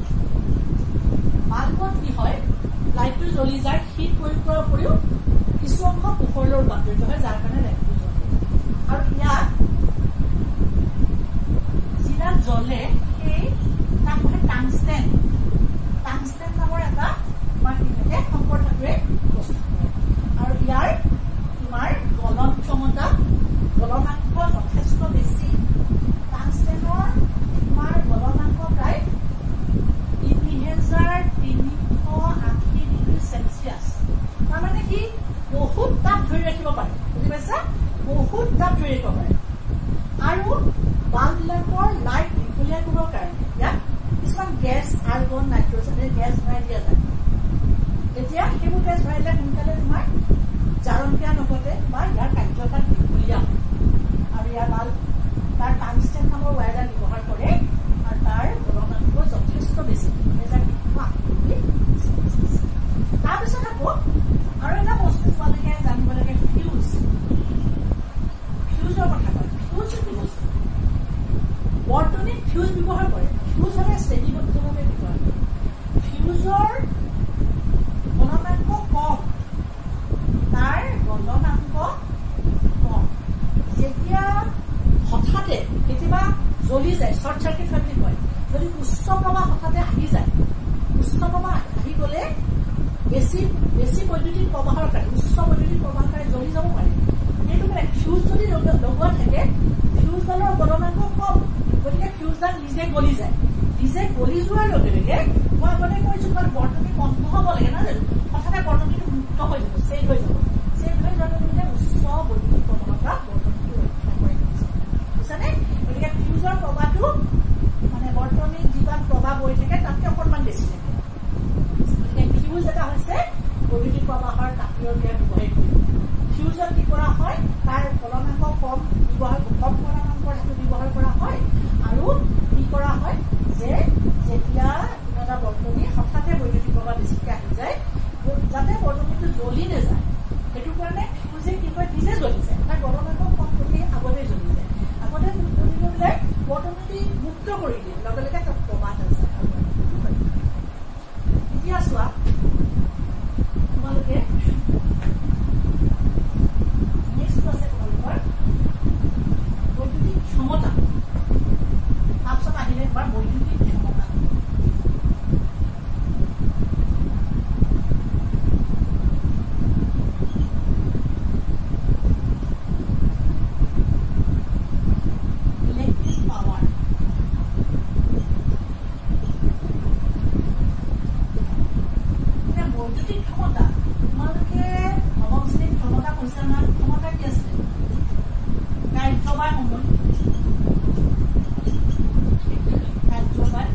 বাল্বত কি হয়, লাইটটো জ্বলি যায়, শীত প্ৰয়োগ কৰাৰ উপৰিও কিছু অংশ পোহৰৰ ৰূপান্তৰিত হয়, যাৰ কাৰণে লাইটটো জ্বলে। আৰু ইয়াত যিডাল জ্বলে সেই তাক মানে টাংষ্টেন টাংষ্টেন নামৰ এটা তোমাৰ কি থাকে সম্পদ ধাতুৱে প্ৰস্তুত কৰে। আৰু ইয়াৰ তোমাৰ গলন ক্ষমতা গলনাংক যথেষ্ট বেছি। টাংষ্টেনৰ তোমাৰ গলনাংক প্ৰায় তিনি হেজাৰ তিনিশ আশী ডিগ্ৰী চেলচিয়াছ। তাৰমানে সি বহুত তাপ ধৰি ৰাখিব পাৰে, বুজি পাইছা, বহুত তাপ ধৰি ৰাখিব পাৰে। আৰু বাল্ববিলাকৰ লাইট দীঘলীয়া কৰিবৰ কাৰণে ইয়াত কিছুমান গেছ আৰ্গন নাইট্ৰজেন গেছ ভৰাই দিয়া যায়। এতিয়া সেইবোৰ গেছ ভৰাইলে সোনকালে তোমাৰ জাৰণ ক্ৰিয়া নঘটে বা ইয়াৰ কাৰ্যকাল দীঘলীয়া হয়। আৰু ইয়াৰ বাল্ব তাৰ টাংষ্টেন নামৰ ৱায়াৰডাল ব্যৱহাৰ কৰে, আৰু তাৰ গলনাংক যথেষ্ট বেছি, দুহেজাৰ তিনিশ আশী ডিগ্ৰী চেলচিয়াছ। তাৰপিছত আকৌ আৰু এটা বস্তু তোমালোকে জানিব লাগে, ফিউজ। ফিউজৰ কথা কয়। ফিউজ কি বস্তু? বৰ্তনীত ফিউজ ব্যৱহাৰ কৰে। ফিউজ হ'লে শ্ৰেণীবদ্ধভাৱে ব্যৱহাৰ কৰে। ফিউজৰ গলনাংক কম, তাৰ গলনাংক কম। যেতিয়া হঠাতে কেতিয়াবা জ্বলি যায়, শ্বৰ্ট চাৰ্কিট হয় বুলি কয়, যদি উচ্চ প্ৰবাহ হঠাতে আহি যায়, উচ্চ প্ৰবাহ আহি গ'লে বেছি বেছি বৈদ্যুতিক প্ৰবাহৰ কাৰণে উচ্চ বৈদ্যুতিক প্ৰবাহৰ কাৰণে জ্বলি যাব পাৰে। সেইটো মানে ফিউজ যদি লগোৱা থাকে, ফিউজডালৰ গলনাংক কম, গতিকে ফিউজডাল নিজে গলি যায়। নিজে গলি যোৱাৰ লগে লগে মই আগতে কৈছো তোমাৰ বৰ্তনী বন্ধ হ'ব লাগে নহয় জানো, হঠাতে বৰ্তনীটো মুক্ত হৈ যাব, চেল হৈ যাব। চেল হৈ যোৱাৰ লগে লগে উচ্চ বৈদ্যুতিক প্ৰবাহৰ পৰা বৰ্তনীটো ৰক্ষা কৰি দিছে, বুজিছানে? গতিকে ফিউজৰ প্ৰবাহটো মানে বৰ্তনীত যিমান প্ৰবাহ বৈ থাকে তাতকে অকণমান বেছি থাকে। গতিকে ফিউজ এটা হৈছে বৈদ্যুতিক প্ৰবাহৰ তাপীয় ক্ৰিয়া ব্যৱহাৰ কৰি। ফিউজত কি কৰা হয়, তাৰ গলনাংক কম ব্যৱহাৰ কম গলনাংকৰ ধাতু ব্যৱহাৰ কৰা হয়। আৰু কি কৰা হয় যে যেতিয়া এটা বৰ্তনী হঠাতে বৈদ্যুতিক প্ৰবাহ বেছিকৈ আহি যায়, যাতে বৰ্তনীটো জ্বলি নাযায়, সেইটো কাৰণে ফিউজে কি কয় নিজে জ্বলি যায়। তাৰ গলনাংক কম কৰি আগতে জ্বলি যায়। আগতে জ্বলি গ'লে বৰ্তনীটো মুক্ত কৰি দিয়ে, লগে লগে তাত প্ৰবাহ নাযায়। এতিয়া চোৱা তোমালোকে নেক্সট আছে তোমালোকৰ বৈদ্যুতিক ক্ষমতা। তাৰপিছত আহিলে তোমাৰ বৈদ্যুতিক ক্ষমতা। Electric power. এতিয়া বৈদ্যুতিক ক্ষমতা তোমালোকে নৱম শ্ৰেণীত ক্ষমতা কৈছা নহয়, ক্ষমতা কি আছিলে? কাৰ্যবাৰ সময়, কাৰ্যবাৰ।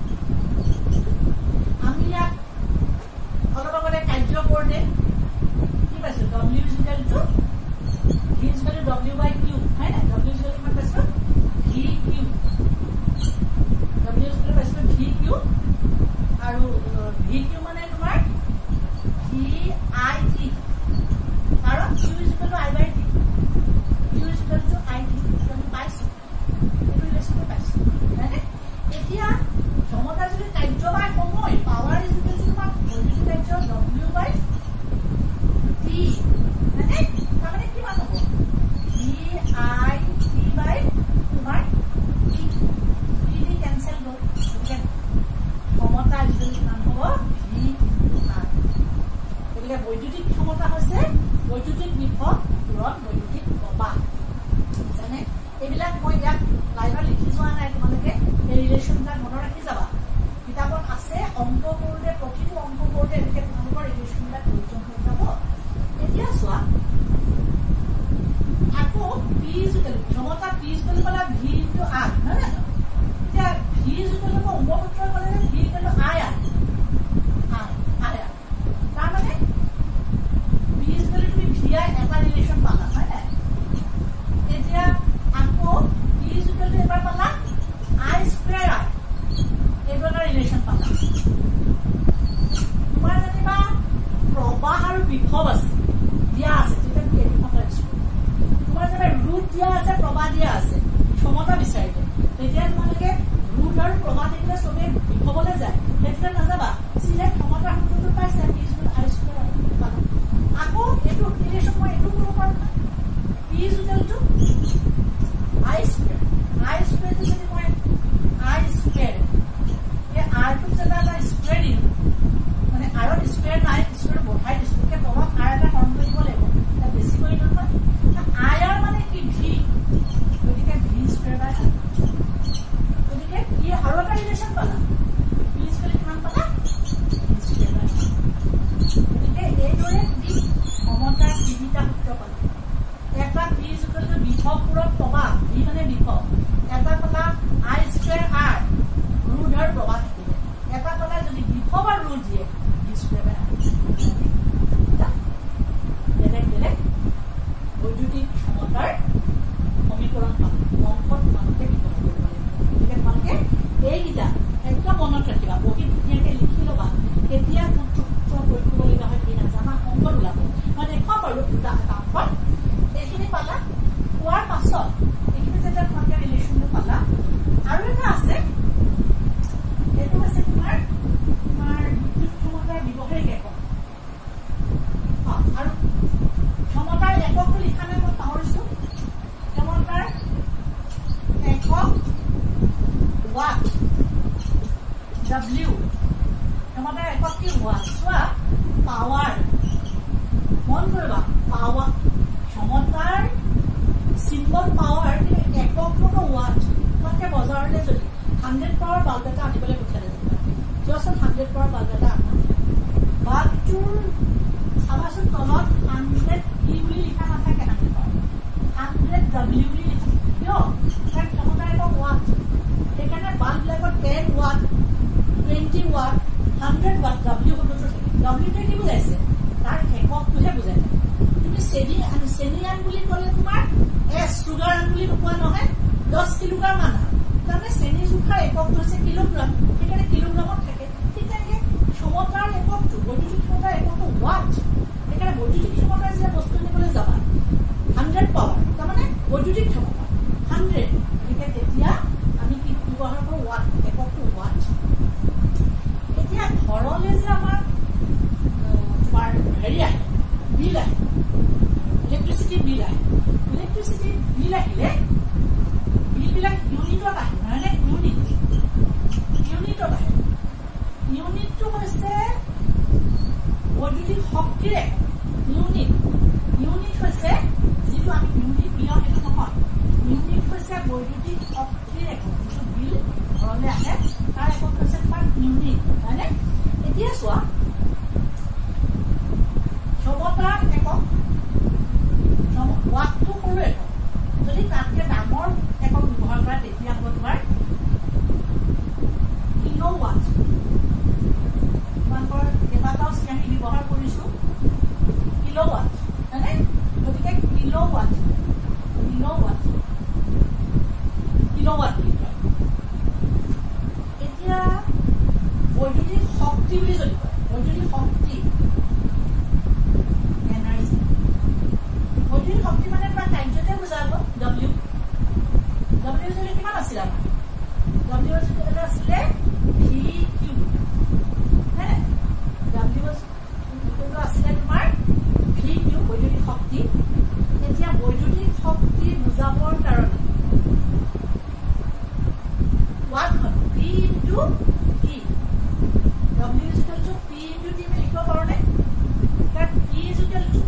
আমি ইয়াত অলপ আগতে কাৰ্য কৰোঁতে কি পাইছো? W equal to V equal to W by Q, হয় নাই? ডব্লিউ ইজিকেল কিমান পাইছো? V Q. ডব্লিউ ইজিকেল পাইছো ভি কিউ, আৰু ভি কিউ মানে তোমাৰ ভি আই টি, কাৰণ Q equal to I by T, Q equal to I T আমি পাইছো, সেইটো ৰিলেশ্যনটো পাইছো, হয়নে? এতিয়া ক্ষমতা যদি কাৰ্য বাই সময়, পাৱাৰ ইজিকেল টু তোমাৰ বৈদ্যুতিক কাৰ্য ডব্লিউ বাই টি, হয়নে? তাৰমানে কিমান হ'ব? ভি আই টি বাই তোমাৰ টি, টি টি কেঞ্চেল হ'ল, গতিকে ক্ষমতা ইজিকেল কিমান হ'ব? V I. গতিকে বৈদ্যুতিক ক্ষমতা হৈছে বৈদ্যুতিক বিভৱ পূৰণ বৈদ্যুতিক প্ৰবাহ, বুজিছানে? এইবিলাক মই ইয়াত লাইনত লিখি যোৱা নাই, তোমালোকে এই ৰিলেশ্যনবিলাক মনত ৰাখি যাবা। কিতাপত আছে, অংক কৰোঁতে প্ৰতিটো অংক কৰোঁতে এনেকৈ তোমালোকৰ ৰিলেশ্যনবিলাক প্ৰয়োজন হৈ যাব। এতিয়া চোৱা আকৌ পি ইজিকেল ক্ষমতা, পি ইজিকেল ক'লে ভি ইনটু আই, নহয় জানো? এতিয়া ভি ইজিকেল উপসূত্ৰ ক'লে V equal to I I I I I, তাৰমানে পি ইজিকেল তুমি ভি আই এটা ৰিলেশ্যন পালা, হয় নাই? এতিয়া আকৌ পি ইজিকেল টু এবাৰ পালা আই স্কুৱেৰ আই, এইটো এটা ৰিলেশ্যন পালা। বিভৱ আছে দিয়া আছে তেতিয়া তুমি এইটো কথা স্কুল তোমাৰ যেনে ৰুট দিয়া আছে প্ৰবাহ দিয়া আছে ক্ষমতা বিচাৰিলে তেতিয়া তোমালোকে ৰুট আৰু প্ৰবাহ দেখিলে চবে বিভৱলৈ যায় তেতিয়া নাযাবা চিধা ক্ষমতা সূত্ৰটো পাইছে পি ইজ আই স্কুৱেৰ আকৌ এইটো ৰিলেশ্যন মই এইটো কৰিব পাৰোঁ না P is equal to I square I স্কুৱেৰটো যদি মই আই স্কুৱেৰ এই আৰটো যেতিয়া এটা স্কুৱেৰ দিম মানে আৰত স্কুৱেৰ নাই স্কুৱেৰ বঢ়াই দিছোঁ এতিয়া তলত আৰ এটা হৰণ কৰিব লাগিব তাত বেছি কৰি নহয় আই আৰ মানে কি ভি গতিকে ভি স্কুৱেৰ বাই আৰ গতিকে ই আৰু এটা ৰিলেশ্যন পালা পি স্কুৱেৰ কিমান পালা ভি স্কুৱেৰ বাই গতিকে এইদৰে তুমি সমতাৰ তিনিটা সূত্ৰ পালা এটা পি ইকুৱেল টু বিভৱবোৰত প্ৰবাহ ভি মানে বিভৱ এটা পালা আই স্কুৱেৰ আৰ ৰুট আৰু প্ৰবাহ থাকিলে এটা পালা যদি বিভৱ আৰু ৰুট দিয়ে ভি স্কুৱেৰ বাই আৰ বেলেগ বেলেগ বৈদ্যুতিক ক্ষমতাৰ সমীকৰণ পাম অংকত তোমালোকে ব্যৱহাৰ কৰিব লাগিব গতিকে তোমালোকে এইকেইটা একদম মনত ৰাখিবা বহীত ধুনীয়াকৈ লিখি ল'বা কেতিয়া কোনটো সূত্ৰ প্ৰয়োগ কৰিবলগীয়া হয় কি নাজানা অংকত ওলাব মই দেখুৱাম বাৰু দুটা এটা অংকত এইখিনি পালা পোৱাৰ পাছত এইখিনি যেতিয়া তোমালোকে ৰিলেশ্যনটো পালা আৰু এটা আছে এইটো আছে তোমাৰ তোমাৰ বিদ্যুৎ ক্ষমতাৰ ব্যৱহাৰিক একক আৰু ক্ষমতাৰ এককটো লিখা নাই মই পাহৰিছো ক্ষমতাৰ একক ৱাট ডব্লিউ ক্ষমতাৰ একক কি ৱাট চোৱা পাৱাৰ মন কৰিবা পাৱাৰ ক্ষমতাৰ চিম্বল পাৱাৰ কিন্তু এককটো ৱাট তোমালোকে বজাৰলৈ যদি হাণ্ড্ৰেড পাৱাৰ বাল্ব এটা আনিবলৈ পঠিয়ালে যোৱাচোন হাণ্ড্ৰেড পাৱাৰ বাল্ব এটা আনা বাল্বটোৰ চাবাচোন তলত হাণ্ড্ৰেড ই বুলি লিখা নাথাকে হাণ্ড্ৰেড পাৱাৰ হাণ্ড্ৰেড ডব্লিউ বুলি লিখা কিয় তাৰ ক্ষমতা একক ৱাট সেইকাৰণে বাল্ববিলাকত ten watt twenty watt hundred watt W শব্দটো থাকে ডব্লিউটোৱে কি বুজাইছে তাৰ এককটোহে বুজাই থাকে তুমি চেনি আন চেনি আন বুলি ক'লে তোমাৰ এছ চুগাৰ আন বুলি কোৱা নহয় দহ কিলোগ্ৰাম আনা তাৰমানে চেনি জোখাৰ এককটো হৈছে কিলোগ্ৰাম সেইকাৰণে কিলোগ্ৰামত থাকে ঠিক তেনেকৈ ক্ষমতাৰ এককটো বৈদ্যুতিক ক্ষমতাৰ এককটো ৱাট সেইকাৰণে বৈদ্যুতিক ক্ষমতাৰ যেতিয়া বস্তু নিবলৈ যাবা হাণ্ড্ৰেড পাৱাৰ তাৰমানে বৈদ্যুতিক ক্ষমতা হাণ্ড্ৰেড গতিকে তেতিয়া আমি কি ব্যৱহাৰ কৰোঁ ৱাট এককটো ৱাট এতিয়া ঘৰলৈ যে আমাৰ তোমাৰ হেৰি আহে বিল আহে ইলেক্ট্ৰিচিটি বিল আহে ইলেক্ট্ৰিচিটি বিল আহিলে বিলবিলাক ইউনিটত আহে নহয়নে ইউনিট ইউনিটত আহে ইউনিটটো হৈছে বৈদ্যুতিক শক্তিৰে ইউনিট ইউনিট হৈছে যিটো আমি ইউনিট বিল সেইটো নহয় ইউনিট হৈছে বৈদ্যুতিক শক্তিৰ একক যিটো বিল ঘৰলৈ আহে তাৰ একক হৈছে তোমাৰ ইউনিট হয়নে এতিয়া চোৱা ক্ষমতাৰ একক ৱাটটো সৰু একক যদি তাতকৈ ডাঙৰ একক ব্যৱহাৰ কৰা তেতিয়া হ'ব তোমাৰ কিলো ৱাট তোমালোকৰ কেইবাটাও শ্ৰেণী ব্যৱহাৰ কৰিছো কিলো ৱাট হয়নে গতিকে kilo watt kilo watt kilo watt বুলি কয় এতিয়া বৈদ্যুতিক শক্তি বুলি যদি কয় বৈদ্যুতিক শক্তি এনাৰ্জি বৈদ্যুতিক শক্তি মানে তোমাৰ কাৰ্যতে বুজাব ডব্লিউ ডব্লিউ যদি কিমান আছিলে আমাৰ ডব্লিউ এটা আছিলে ভি কিউ হে ডব্লিউ আছিলে তোমাৰ ভি কিউ বৈদ্যুতিক শক্তি এতিয়া বৈদ্যুতিক শক্তি বুজাবৰ কাৰণে ৱাটখন P into E W is equal to P into T আমি লিখিব পাৰোঁ নে কাৰণ পি ইজ ইকুৱেল টু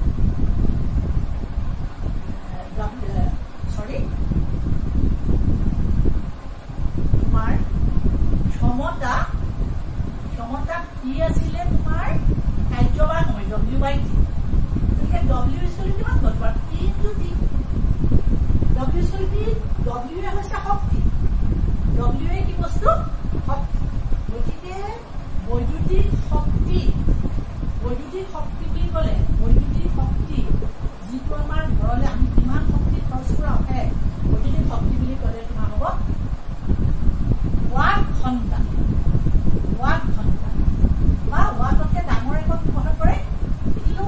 চৰি তোমাৰ ক্ষমতা ক্ষমতা কি আছিলে তোমাৰ কাৰ্যবান হয় ডব্লিউ বাই টি গতিকে ডব্লিউ ইকুৱেল কিমান হ'ল তোমাৰ P into T W equal T W হৈছে শক্তি ডব্লিউ এ কি বস্তু শক্তি গতিকে বৈদ্যুতিক শক্তি বৈদ্যুতিক শক্তি বুলি ক'লে বৈদ্যুতিক শক্তি যিটো আমাৰ ঘৰলৈ আমি কিমান শক্তি খৰচ কৰা হয় বৈদ্যুতিক শক্তি বুলি ক'লে তোমাৰ হ'ব ৱাট ঘণ্টা ৱাট ঘণ্টা বা ৱাটতকৈ ডাঙৰ একক ব্যৱহাৰ কৰে কিলো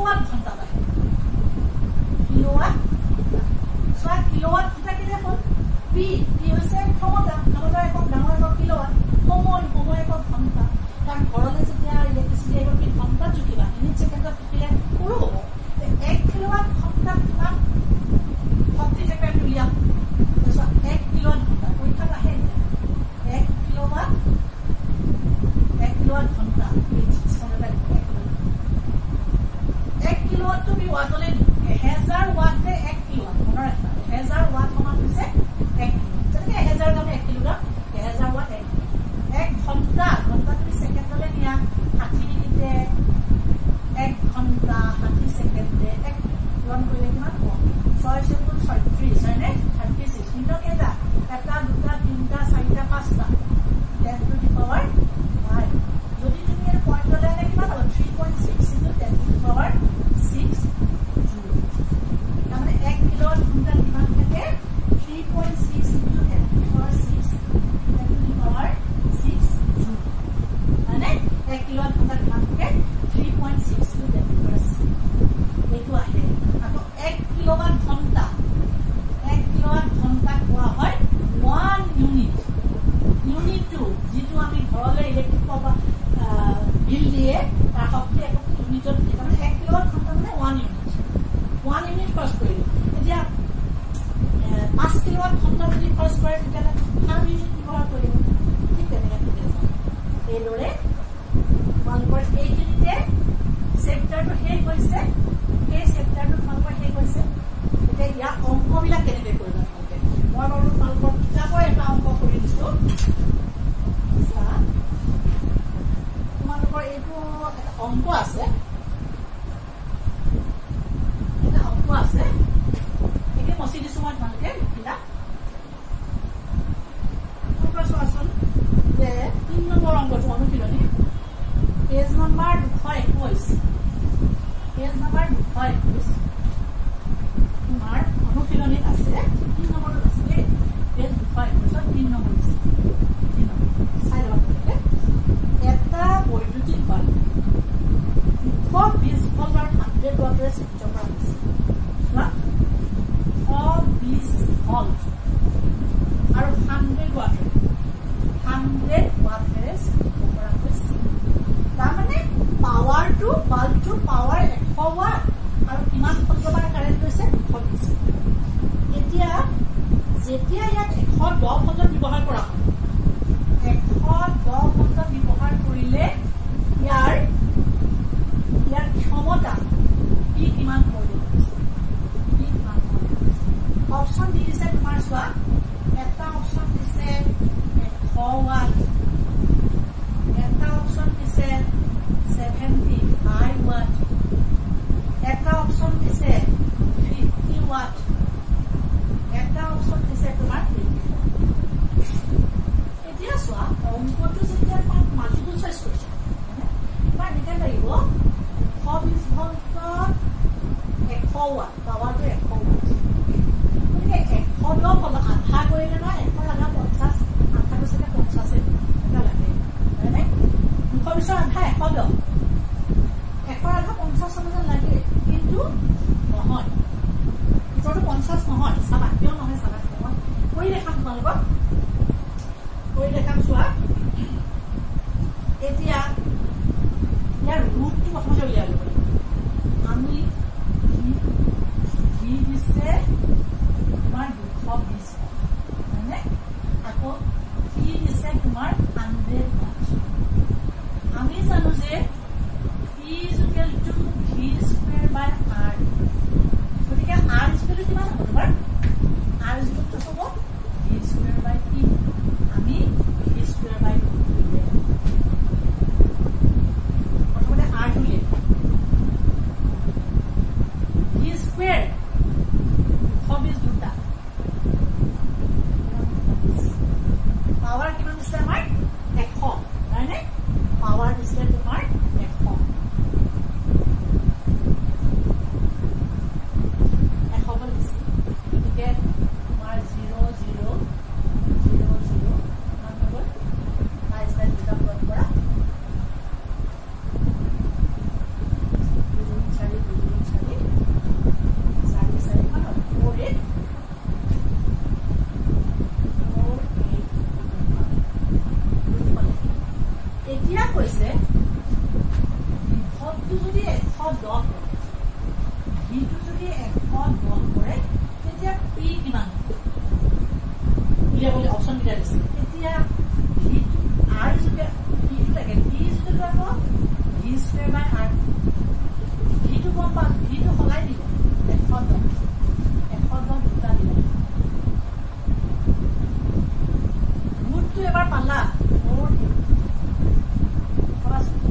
ধুনীয়া ষাঠি মিনিটে এক ঘণ্টা ষাঠি ছেকেণ্ডে এক পূৰণ কৰিলে কিমান হ'ব ছয় চকুল ছয়ত্ৰিশ হয়নে থাৰ্টি ছিক্স শূন্য কেইটা এটা দুটা তিনিটা চাৰিটা পাঁচটা ten to the power five যদি তুমি ইয়াৰ পইণ্ট ল'লে এনে কিমান হ'ব three point six into ten to the power six joule তাৰমানে এক কিলোৱাট ঘণ্টাত কিমান থাকে three point six into ten to the power six ten to the power six joule হয়নে এক কিলোৱাট ঘণ্টাত কিমান থাকে three point six into ten to the power six এইটো আহে আকৌ এক কিলোৱাট ঘণ্টা এক কিলোৱাট ঘণ্টা কোৱা হয় ওৱান ইউনিট ইউনিটটো যিটো আমি ঘৰলৈ ইলেক্ট্ৰিক পাৱাৰ বিল দিয়ে তাৰ শক্তি একক ইউনিটত দিয়ে তাৰমানে এক কিলোৱাট ঘণ্টা মানে ওৱান ইউনিট ওৱান ইউনিট খৰচ কৰিলোঁ এতিয়া পাঁচ কিলোৱাট ঘণ্টা যদি খৰচ কৰে তেতিয়াহ'লে ফাইভ ইউনিট ব্যৱহাৰ কৰিব ঠিক তেনেকৈ এইদৰে তোমালোকৰ এইখিনিতে চেপ্টাৰটো শেষ হৈছে সেই চেপ্টাৰটো তোমালোকৰ শেষ হৈছে এতিয়া ইয়াৰ অংকবিলাক কেনেকৈ কৰিবা তোমালোকে মই বাৰু তোমালোকৰ কিতাপৰ এটা অংক কৰি দিছোঁ তোমালোকৰ এইটো এটা অংক আছে এটা অংক আছে এইখিনি মচি দিছোঁ মই তোমালোকে লিখিলা তোমালোকৰ চোৱাচোন যে তিনি নম্বৰ অংকটো অনুশীলনী পেজ নম্বৰ দুশ একৈশ পেজ নম্বৰ দুশ একৈশ তোমাৰ অনুশীলনীত আছে তিনি নম্বৰত আছে দেই পেজ দুশ একৈশত তিনি নম্বৰ দিছে তিনি নম্বৰ চাই ল'ব তোমালোকে এটা বৈদ্যুতিক বাল্ব দুশ বিশ ভল্ট আৰু হাণ্ড্ৰেড ৱাটেৰে চাৰ্জ কৰা হৈছে চোৱা দুশ বিশ ভল্ট আৰু হাণ্ড্ৰেড ৱাটেৰে হাণ্ড্ৰেড ৱাটেৰে চাৰ্জ কৰা হৈছে তাৰমানে পাৱাৰটো বাল্বটোৰ পাৱাৰ এশ ৱাট আৰু কিমান ভল্টৰ কাৰেণ্ট লৈছে দুশ বিশ এতিয়া যেতিয়া ইয়াত এশ দহ ভল্ট ব্যৱহাৰ কৰা হয় এশ দহ ভল্ট ব্যৱহাৰ কৰিলে ইয়াৰ ইয়াৰ ক্ষমতা কি কিমান কৰিব কি কিমান অপশ্যন দি দিছে তোমাৰ চোৱা এটা অপশ্যন দিছে এশ ৱাট এটা অপশ্যন দিছে ছেভেণ্টি ফাইভ ৱাট এটা অপশ্যন দিছে ফিফটি ৱাট এটা অপশ্যন দিছে তোমাৰ এতিয়া চোৱা অংকটো যেতিয়া মাল্টিপল চইচ কৰিছে তোমাৰ এনেকৈ লাগিব দুশ বিশ ভল্টত এশ ৱাট পাৱাৰটো এশ ৱাট গতিকে এশ দহ ভল্ট আধা কৰিলে নহয় এশৰ আধা পঞ্চাছ আধাটো চাগে পঞ্চাছে এটা লাগে হয়নে দুশ বিছৰ আধা এশ দহ এশৰ আধা পঞ্চাছ যেন লাগে কিন্তু নহয় উত্তৰটো পঞ্চাছ নহয় চাবা কিয় নহয় চাবা মই কৰি দেখাম তোমালোকক কৰি দেখাম চোৱা এতিয়া ইয়াৰ ৰুটটো প্ৰথমতে উলিয়াব লাগিব আমি ভি দিছে তোমাৰ দুশ বিশ হয়নে আকৌ ভি দিছে তোমাৰ হাণ্ড্ৰেড ৱাট আমি জানো যে E is equal to V square by R গতিকে R is equal to কিমান হ'ব তোমাৰ R is equal to হ'ব V square by T আমি V square by two প্ৰথমতে R টো লিখিম V square দুশ বিশ দুটা পাৱাৰ কিমান দিছে আমাৰ এশ হয়নে পাৱাৰ দিছে তোমাৰ এশ এবাৰ পালা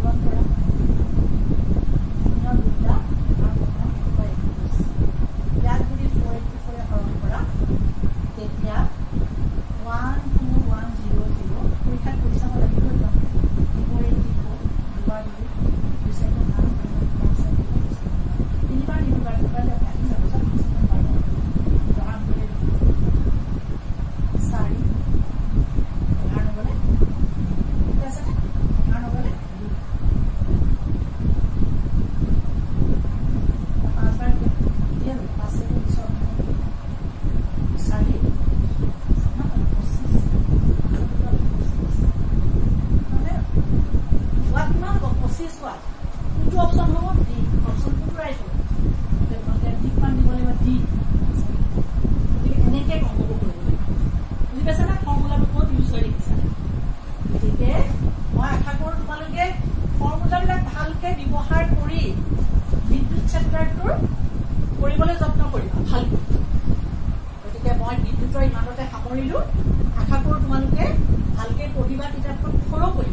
চোৱা কোনটো অপশ্যন হ'ব ডি অপশ্যনটো ৰাইট হ'ব তোমালোকে ঠিক মান দিব লাগিব ডি গতিকে এনেকৈ অংকবোৰ কৰিব লাগিব বুজি পাইছা না ফৰ্মুলাটো ক'ত ইউজ হৈ দেখিছা গতিকে মই আশা কৰোঁ তোমালোকে ফৰ্মুলাবিলাক ভালকৈ ব্যৱহাৰ কৰি বিদ্যুৎ চেপ্টাৰটোৰ কৰিবলৈ যত্ন কৰিবা ভালকৈ গতিকে মই বিদ্যুতৰ ইমানতে সামৰিলোঁ আশা কৰোঁ তোমালোকে ভালকৈ পঢ়িবা কিতাপখন ফ'ল' কৰিবা